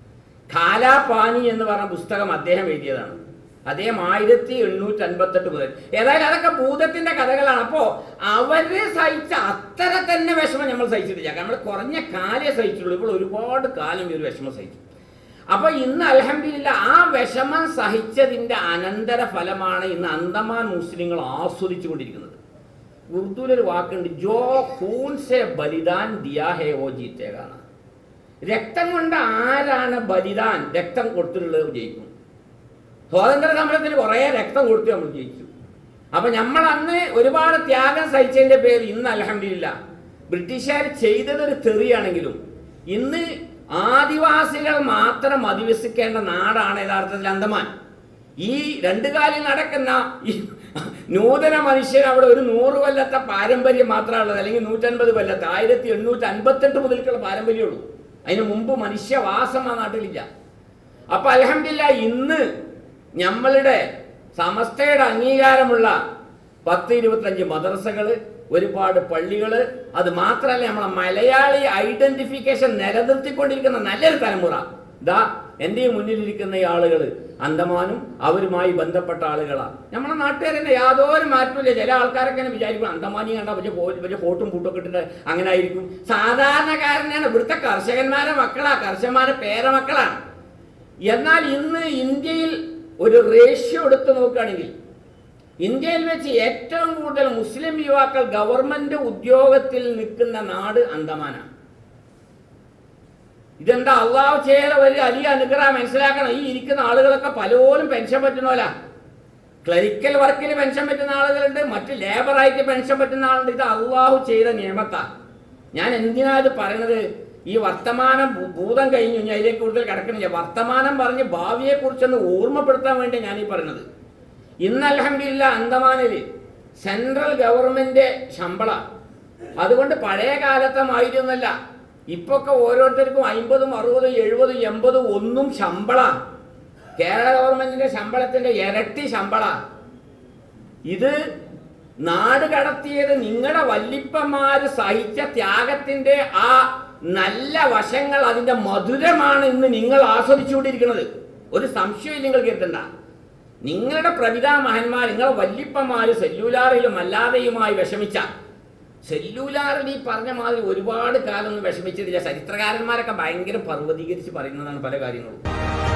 കാലാപാനി എന്ന് പറഞ്ഞ പുസ്തകം അദ്ദേഹം എഴുതിയതാണ്. അദ്ദേഹം 1858 മുതൽ. ഏതായാലും അതൊക്കെ ഭൂതത്തിന്റെ കഥകളാണ്. അപ്പോൾ അവര് സഹിച്ച അത്ര തന്നെ വിഷമം നമ്മൾ സഹിച്ചിട്ടില്ല. നമ്മൾ കുറഞ്ഞ കാലേ സഹിച്ചുള്ളൂ. ഇപ്പോൾ ഒരുപാട് കാലം ഈ ഒരു വിഷമം സഹിച്ചു. അപ്പോൾ ഇന്ന് അൽഹംദുലില്ലാഹ് ആ വിഷമം സഹിച്ചതിൻ്റെ അനന്തര ഫലമാണ് ഇന്ന് അന്തമാൻ മുസ്ലിങ്ങൾ ആസ്വദിച്ചു കൊണ്ടിരിക്കുന്നത്. ഉറുദുവിലൊരു വാക്കുണ്ട്, ജോ ഖൂൻ സെ ബലിദാൻ ദിയാ ഹേ ഓ ജീത്തേഗാണ്. രക്തം കൊണ്ട് ആരാണ് ബലിദാൻ രക്തം കൊടുത്തിട്ടുള്ളത് ജയിക്കും. സ്വാതന്ത്ര്യ സമരത്തിന് കുറേ രക്തം കൊടുത്ത് നമ്മൾ ജയിച്ചു. അപ്പം നമ്മൾ അന്ന് ഒരുപാട് ത്യാഗം സഹിച്ചതിൻ്റെ പേര് ഇന്ന് അൽഹംദുലില്ലാഹ് ബ്രിട്ടീഷുകാർ ചെയ്തതൊരു തെറിയാണെങ്കിലും ഇന്ന് ആദിവാസികൾ മാത്രം അധിവസിക്കേണ്ട നാടാണ് യഥാർത്ഥത്തിൽ അന്തമാൻ. ഈ രണ്ടു കാലിൽ നടക്കുന്ന ഈ നൂതന മനുഷ്യർ അവിടെ ഒരു 100 കൊല്ലത്തെ പാരമ്പര്യം മാത്രമേ ഉള്ളത്, അല്ലെങ്കിൽ 150 കൊല്ലത്തെ 1858 മുതൽക്കുള്ള പാരമ്പര്യമുള്ളൂ. അതിന് മുമ്പ് മനുഷ്യവാസം ആ നാട്ടിലില്ല. അപ്പം അൽഹംദുലില്ലാഹ് ഇന്ന് നമ്മളുടെ സമസ്തയുടെ അംഗീകാരമുള്ള 10-25 മദ്രസകൾ, ഒരുപാട് പള്ളികൾ, അത് മാത്രമല്ല നമ്മളെ മലയാളി ഐഡന്റിഫിക്കേഷൻ നിലനിർത്തിക്കൊണ്ടിരിക്കുന്ന നല്ലൊരു തലമുറ. ഇതാ എൻ്റെ മുന്നിലിരിക്കുന്ന ഈ ആളുകൾ അന്തമാനും അവരുമായി ബന്ധപ്പെട്ട ആളുകളാണ്. നമ്മളെ നാട്ടുകാരെന്നെ യാതൊരു മാറ്റമില്ല. ചില ആൾക്കാരൊക്കെ തന്നെ വിചാരിക്കും അന്തമാനി കണ്ടാൽ വലിയ ഫോട്ടും പൂട്ടൊക്കെ ഇട്ടിട്ട് അങ്ങനെ ആയിരിക്കും. സാധാരണക്കാരനാണ്, ഇവിടുത്തെ കർഷകന്മാരെ മക്കളാണ്, കർഷകന്മാരെ പേരമക്കളാണ്. എന്നാൽ ഇന്ന് ഇന്ത്യയിൽ ഒരു റേഷ്യോ എടുത്ത് നോക്കുകയാണെങ്കിൽ ഇന്ത്യയിൽ വെച്ച് ഏറ്റവും കൂടുതൽ മുസ്ലിം യുവാക്കൾ ഗവൺമെന്റ് ഉദ്യോഗത്തിൽ നിൽക്കുന്ന നാട് അന്തമാനാണ്. ഇതെന്താ അള്ളാഹു ചെയ്ത വലിയ വലിയ അനുഗ്രഹം മനസ്സിലാക്കണം. ഈ ഇരിക്കുന്ന ആളുകളൊക്കെ പലപ്പോഴും പെൻഷൻ പറ്റുന്നോല. ക്ലറിക്കൽ വർക്കിൽ പെൻഷൻ പറ്റുന്ന ആളുകളുണ്ട്, മറ്റ് ലേബറായിട്ട് പെൻഷൻ പറ്റുന്ന ആളുണ്ട്. ഇത് അള്ളാഹു ചെയ്ത നിയമത്താണ്. ഞാൻ എന്തിനാ ഇത് പറയുന്നത്? ഈ വർത്തമാനം ഭൂതം കഴിഞ്ഞു, ഞാൻ അതിലേക്ക് കൂടുതൽ കിടക്കണില്ല. വർത്തമാനം പറഞ്ഞ് ഭാവിയെക്കുറിച്ചൊന്ന് ഓർമ്മപ്പെടുത്താൻ വേണ്ടി ഞാൻ ഈ പറയുന്നത്. ഇന്ന് അൽഹംദുലില്ലാഹ് അന്തമാനിൽ സെൻട്രൽ ഗവൺമെന്റ് ശമ്പളം. അതുകൊണ്ട് പഴയ കാലത്തെ മായിരുന്നല്ല. ഇപ്പൊക്കെ ഓരോരുത്തർക്കും 50, 60, 70, 80 ഒന്നും ശമ്പളം. കേരള ഗവൺമെന്റിന്റെ ശമ്പളത്തിന്റെ ഇരട്ടി ശമ്പളം. ഇത് നാട് കടത്തിയത് നിങ്ങളുടെ വല്ലിപ്പന്മാര് സഹിച്ച ത്യാഗത്തിന്റെ ആ നല്ല വശങ്ങൾ, അതിന്റെ മധുരമാണ് ഇന്ന് നിങ്ങൾ ആസ്വദിച്ചുകൊണ്ടിരിക്കുന്നത്. ഒരു സംശയം നിങ്ങൾ കേൾക്കണ്ട. നിങ്ങളുടെ പ്രപിതാമഹന്മാർ, നിങ്ങളുടെ വല്ലിപ്പന്മാർ സെല്ലുലാറിലും അല്ലാതെയുമായി വിഷമിച്ച, സെല്ലുലാറിൽ ഈ പറഞ്ഞ മാതിരി ഒരുപാട് കാലമൊന്നും വിഷമിച്ചിട്ടില്ല. ചരിത്രകാരന്മാരൊക്കെ ഭയങ്കര പർവ്വതീകരിച്ച് പറയുന്നതാണ് പല കാര്യങ്ങളും.